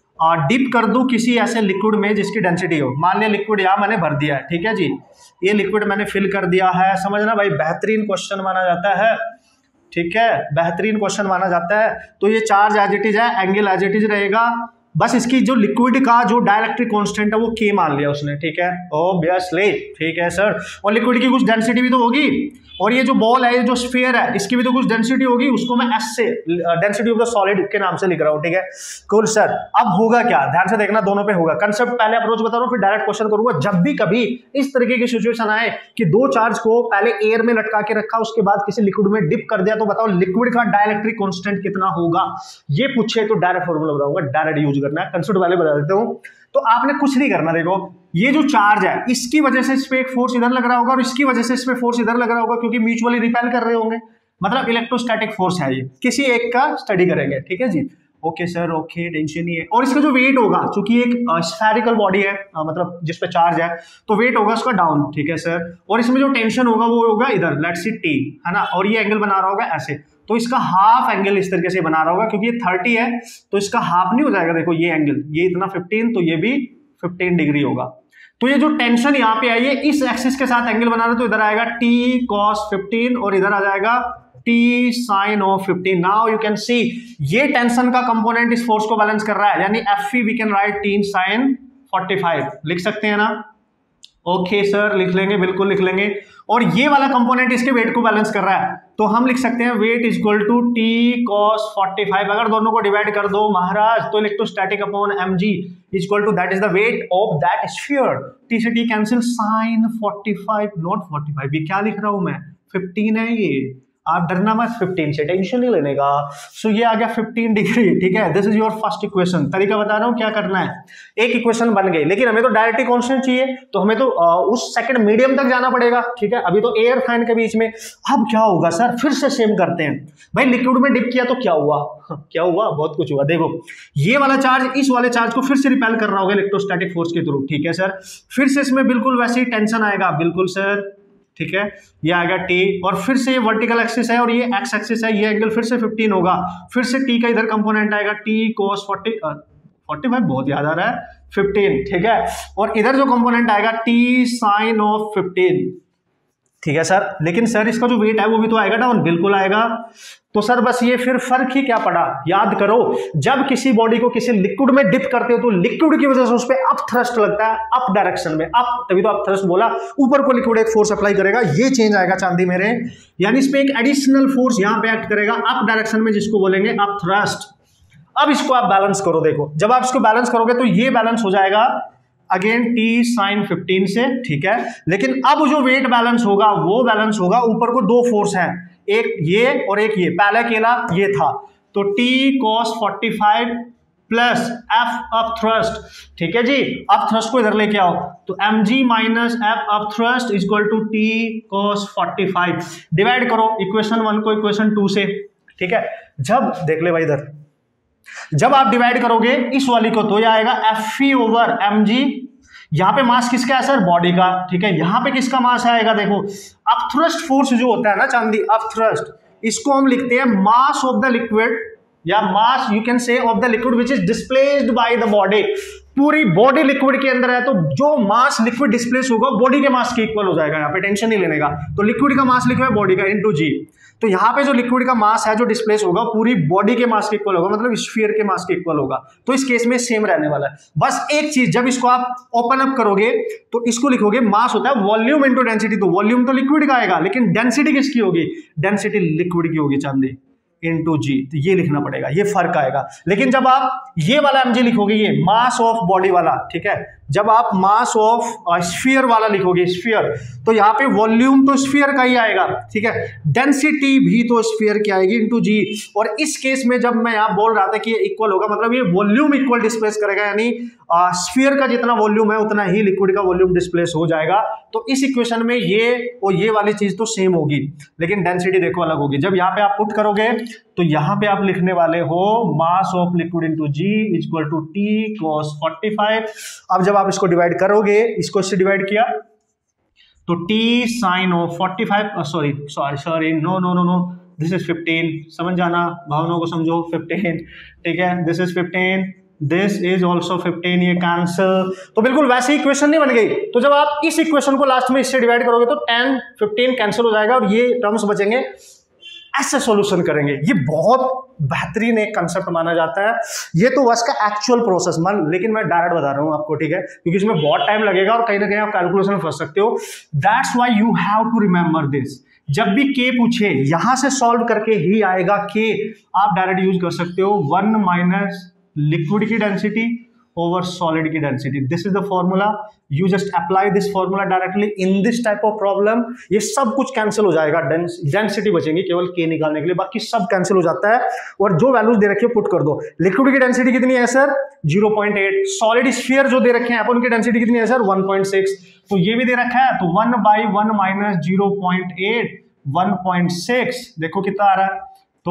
डिप कर दूं किसी ऐसे लिक्विड में जिसकी डेंसिटी हो, मान लिया लिक्विड यहाँ मैंने भर दिया है, ठीक है जी, ये लिक्विड मैंने फिल कर दिया है, समझना भाई, बेहतरीन क्वेश्चन माना जाता है, ठीक है, बेहतरीन क्वेश्चन माना जाता है। तो ये चार्ज एज इट इज है, एंगल एज इट इज रहेगा, बस इसकी जो लिक्विड का जो डाइलेक्ट्रिक कांस्टेंट है वो के मान लिया उसने, ठीक है, ऑब्वियसली, ठीक है सर, और लिक्विड की कुछ डेंसिटी भी तो होगी, और ये जो बॉल है, ये जो स्फीयर है, इसकी भी तो कुछ डेंसिटी होगी, उसको मैं एस से डेंसिटी ऑफ द सॉलिड के नाम से लिख रहा हूँ, ठीक है, कूल सर। अब होगा क्या, ध्यान से देखना, दोनों पे होगा कंसेप्ट, पहले अप्रोच बता रहा हूँ फिर डायरेक्ट क्वेश्चन करूंगा। जब भी कभी इस तरीके की सिचुएशन आए कि दो चार्ज को पहले एयर में लटका के रखा, उसके बाद किसी लिक्विड में डिप कर दिया, तो बताओ लिक्विड का डाइलेक्ट्रिक कांस्टेंट कितना होगा, ये पूछे तो डायरेक्ट फॉर्मूला बताऊंगा, डायरेक्ट यूज करना है, कंसेप्ट पहले बता देता हूँ। तो आपने कुछ नहीं करना, देखो ये जो चार्ज है इसकी वजह से इस पे एक फोर्स इधर लग रहा होगा और इसकी वजह से इस पे फोर्स इधर लग रहा होगा, क्योंकि म्यूचुअली रिपेल कर रहे होंगे, मतलब इलेक्ट्रोस्टैटिक फोर्स है ये, किसी एक का स्टडी करेंगे, ठीक है जी, ओके सर, ओके, टेंशन नहीं है। और इसका जो वेट होगा, चूंकि एक स्फेरिकल बॉडी है, मतलब जिस पे चार्ज है, तो वेट होगा उसका डाउन, ठीक है सर, और इसमें जो टेंशन होगा वो होगा इधर, लेट्स सी टी, है ना, और ये एंगल बना रहा होगा ऐसे, तो इसका हाफ एंगल इस तरीके से बना रहा होगा, क्योंकि ये 30 है तो इसका हाफ नहीं हो जाएगा, देखो ये एंगल, ये इतना 15, तो ये भी 15 डिग्री होगा। तो ये जो टेंशन यहाँ पे आई है इस एक्सिस के साथ एंगल बना रहे, तो इधर आएगा t cos 15 और इधर आ जाएगा t sin of 15। Now you can see ये टेंशन का कंपोनेंट इस फोर्स को बैलेंस कर रहा है, यानी Fe we can write t sin 45, लिख सकते हैं ना, ओके सर, लिख लेंगे, बिल्कुल लिख लेंगे। और ये वाला कंपोनेंट इसके वेट को बैलेंस कर रहा है, तो हम लिख सकते हैं weight is equal to t cos 45। अगर दोनों को डिवाइड कर दो महाराज तो electrostatic upon mg is equal to that is the weight of that sphere, t से t कैंसिल, sin 45 नॉट 45, ये क्या लिख रहा हूं मैं, 15 है ये, आप डरना मत 15 से, टेंशन नहीं लेने का। सो ये आ गया 15 डिग्री, ठीक है। This is your first equation. तरीका बता रहा हूँ क्या करना है। एक इक्वेशन बन गई, लेकिन हमें तो डायरेक्टली कांस्टेंट चाहिए, तो हमें तो उस सेकंड मीडियम तक जाना पड़ेगा, ठीक है। अभी तो एयर फैन के बीच में। अब क्या होगा सर, फिर से सेम करते हैं भाई। लिक्विड में डिप किया तो क्या हुआ, क्या हुआ, बहुत कुछ हुआ। देखो ये वाला चार्ज इस वाले चार्ज को फिर से रिपेल कर रहा होगा इलेक्ट्रोस्टैटिक फोर्स के थ्रू, ठीक है सर। फिर से इसमें बिल्कुल वैसे ही टेंशन आएगा, बिल्कुल सर, ठीक है। ये आएगा टी, और फिर से ये वर्टिकल एक्सिस है और ये एक्स एक्सिस है, ये एंगल फिर से 15 होगा। फिर से टी का इधर कंपोनेंट आएगा, टी कोस 45 बहुत याद आ रहा है, 15, ठीक है। और इधर जो कंपोनेंट आएगा टी साइन ऑफ 15, ठीक है सर। लेकिन सर इसका जो वेट है वो भी तो आएगा डाउन, बिल्कुल आएगा। तो सर बस ये फिर फर्क ही क्या पड़ा, याद करो, जब किसी बॉडी को किसी लिक्विड में डिप करते हो तो लिक्विड की वजह से उस पर अप थ्रस्ट लगता है, अप डायरेक्शन में, अप, तभी तो अप थ्रस्ट बोला। ऊपर को लिक्विड एक फोर्स अप्लाई करेगा, ये चेंज आएगा चांदी मेरे, यानी इस पे एक एडिशनल फोर्स यहां पे एक्ट करेगा अप डायरेक्शन में, जिसको बोलेंगे अप थ्रस्ट। अब इसको आप बैलेंस करो, देखो जब आप इसको बैलेंस करोगे तो ये बैलेंस हो जाएगा अगेन टी साइन 15 से, ठीक है। लेकिन अब जो वेट बैलेंस होगा वो बैलेंस होगा, ऊपर को दो फोर्स हैं, एक ये और एक ये, पहले अकेला ये था, तो T cos 45 plus F up thrust, ठीक है जी। अप थ्रस्ट को इधर लेके आओ, तो M G minus F up thrust is equal to T cos 45। Divide करो इक्वेशन 1 को इक्वेशन 2 से, ठीक है। जब देख ले भाई इधर, जब आप डिवाइड करोगे इस वाली को तो यह आएगा F E over M G. यहां पे मास किसका है सर, बॉडी का, ठीक है। यहां पे किसका मास आएगा, देखो अप थ्रस्ट फोर्स जो होता है ना चांदी, अप थ्रस्ट, इसको हम लिखते हैं मास ऑफ द लिक्विड, या mass you can say of the liquid which is displaced by the body. पूरी बॉडी लिक्विड के अंदर है, तो जो मास लिक्विड डिस्प्लेस होगा बॉडी के मास के इक्वल हो जाएगा, यहाँ पे टेंशन नहीं लेने का। तो लिक्विड का मास लिखा है बॉडी का इनटू जी, तो यहाँ पे जो लिक्विड का मास है जो डिस्प्लेस होगा पूरी बॉडी के मास के इक्वल होगा, मतलब स्फीयर के मास के इक्वल होगा। तो इस केस में सेम रहने वाला है। बस एक चीज, जब इसको आप ओपन अप करोगे तो इसको लिखोगे, मास होता है वॉल्यूम इनटू डेंसिटी, तो वॉल्यूम तो लिक्विड का आएगा, लेकिन डेंसिटी किसकी होगी, डेंसिटी लिक्विड की होगी चांदी, इनटू जी, तो ये लिखना पड़ेगा, ये फर्क आएगा। लेकिन जब आप ये वाला mg लिखोगे, ये मास ऑफ बॉडी वाला, ठीक है, जब आप मास ऑफ स्फीयर वाला लिखोगे, स्फीयर, तो यहाँ पे वॉल्यूम तो स्फीयर का ही आएगा, ठीक है, डेंसिटी भी तो स्फीयर की आएगी इनटू जी। और इस केस में जब मैं यहाँ बोल रहा था कि ये इक्वल होगा, मतलब ये वॉल्यूम इक्वल डिस्प्लेस करेगा, यानी स्फीयर का जितना वॉल्यूम है उतना ही लिक्विड का वॉल्यूम डिस्प्लेस हो जाएगा। तो इस इक्वेशन में ये और ये वाली चीज तो सेम होगी, लेकिन डेंसिटी देखो अलग होगी। जब यहाँ पे आप पुट करोगे तो यहाँ पे आप लिखने वाले हो mass of liquid into G equal to T cos 45। अब जब आप इसको डिवाइड करोगे, इसको इससे डिवाइड किया तो T sine of 45, sorry no no no no, this is 15, समझ जाना, भावनाओं को समझो, 15, ठीक है, this is 15, this is also 15, ये कैंसिल, तो बिल्कुल वैसी इक्वेशन नहीं बन गई। तो जब आप इस इक्वेशन को लास्ट में इससे डिवाइड करोगे तो 10 15 कैंसिल हो जाएगा और ये टर्म्स बचेंगे, ऐसे सॉल्यूशन करेंगे। ये बहुत बेहतरीन एक कंसेप्ट माना जाता है। ये तो बस का एक्चुअल प्रोसेस मान, लेकिन मैं डायरेक्ट बता रहा हूं आपको, ठीक है, क्योंकि इसमें बहुत टाइम लगेगा और कहीं ना कहीं आप कैलकुलेशन में फंस सकते हो। That's why you have to remember this. जब भी के पूछे यहां से सॉल्व करके ही आएगा के, आप डायरेक्ट यूज कर सकते हो 1 माइनस लिक्विड की डेंसिटी over solid की density. This is the formula, you just apply this formula directly in this type of problem. ये सब कुछ कैंसिल हो जाएगा, डेंसिटी बचेंगी केवल के निकालने के लिए, बाकी सब कैंसिल हो जाता है। और जो वैल्यूज दे रखी है पुट कर दो। लिक्विड की डेंसिटी कितनी है सर, 0.8। सॉलिड स्फीयर जो दे रखे हैं अपन की डेंसिटी कितनी है सर, 1.6। तो ये भी दे रखा है, तो 1/1 माइनस 0.8 1.6, देखो कितना आ रहा है,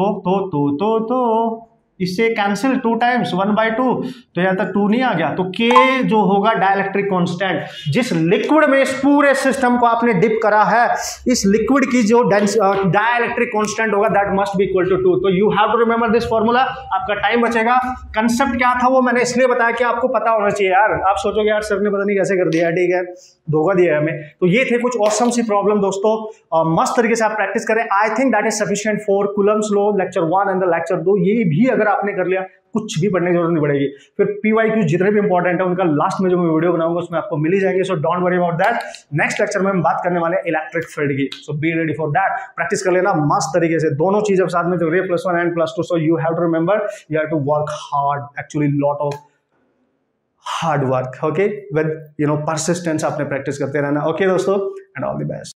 तो इससे कैंसिल 2 टाइम्स 1/2, तो यहाँ तक 2 नहीं आ गया। तो K जो होगा डाइलेक्ट्रिक कांस्टेंट, जिस लिक्विड में इस पूरे सिस्टम को आपने डिप करा है, इस लिक्विड की जो डाइलेक्ट्रिक कांस्टेंट होगा that must be equal to 2। तो you have to remember this formula. आपका टाइम बचेगा। कंसेप्ट क्या था वो मैंने इसलिए बताया कि आपको पता होना चाहिए यार। आप सोचोगे यार सर ने पता नहीं कैसे कर दिया, ठीक है, धोखा दिया है हमें। तो ये थे कुछ ऑसम सी प्रॉब्लम दोस्तों, मस्त तरीके से आप प्रैक्टिस करें। I think that is sufficient for Coulomb's law lecture 1 and the lecture 2। ये भी अगर आपने कर लिया, कुछ भी पढ़ने की जरूरत नहीं पड़ेगी। फिर PYQ जितने भी इंपॉर्टेंट है उनका लास्ट में जो मैं वीडियो बनाऊंगा उसमें आपको मिल ही जाएंगे। So don't worry about that. Next lecture में हम बात करने वाले हैं इलेक्ट्रिक फील्ड की। So be ready for that. Practice कर लेना मस्त तरीके से, दोनों चीज अब साथ में, जो ray +1 and +2। So you have to remember, you have to work hard, actually lot of hard work, okay, with persistence आपने प्रैक्टिस करते रहना। ओके दोस्तों, एंड ऑल द बेस्ट।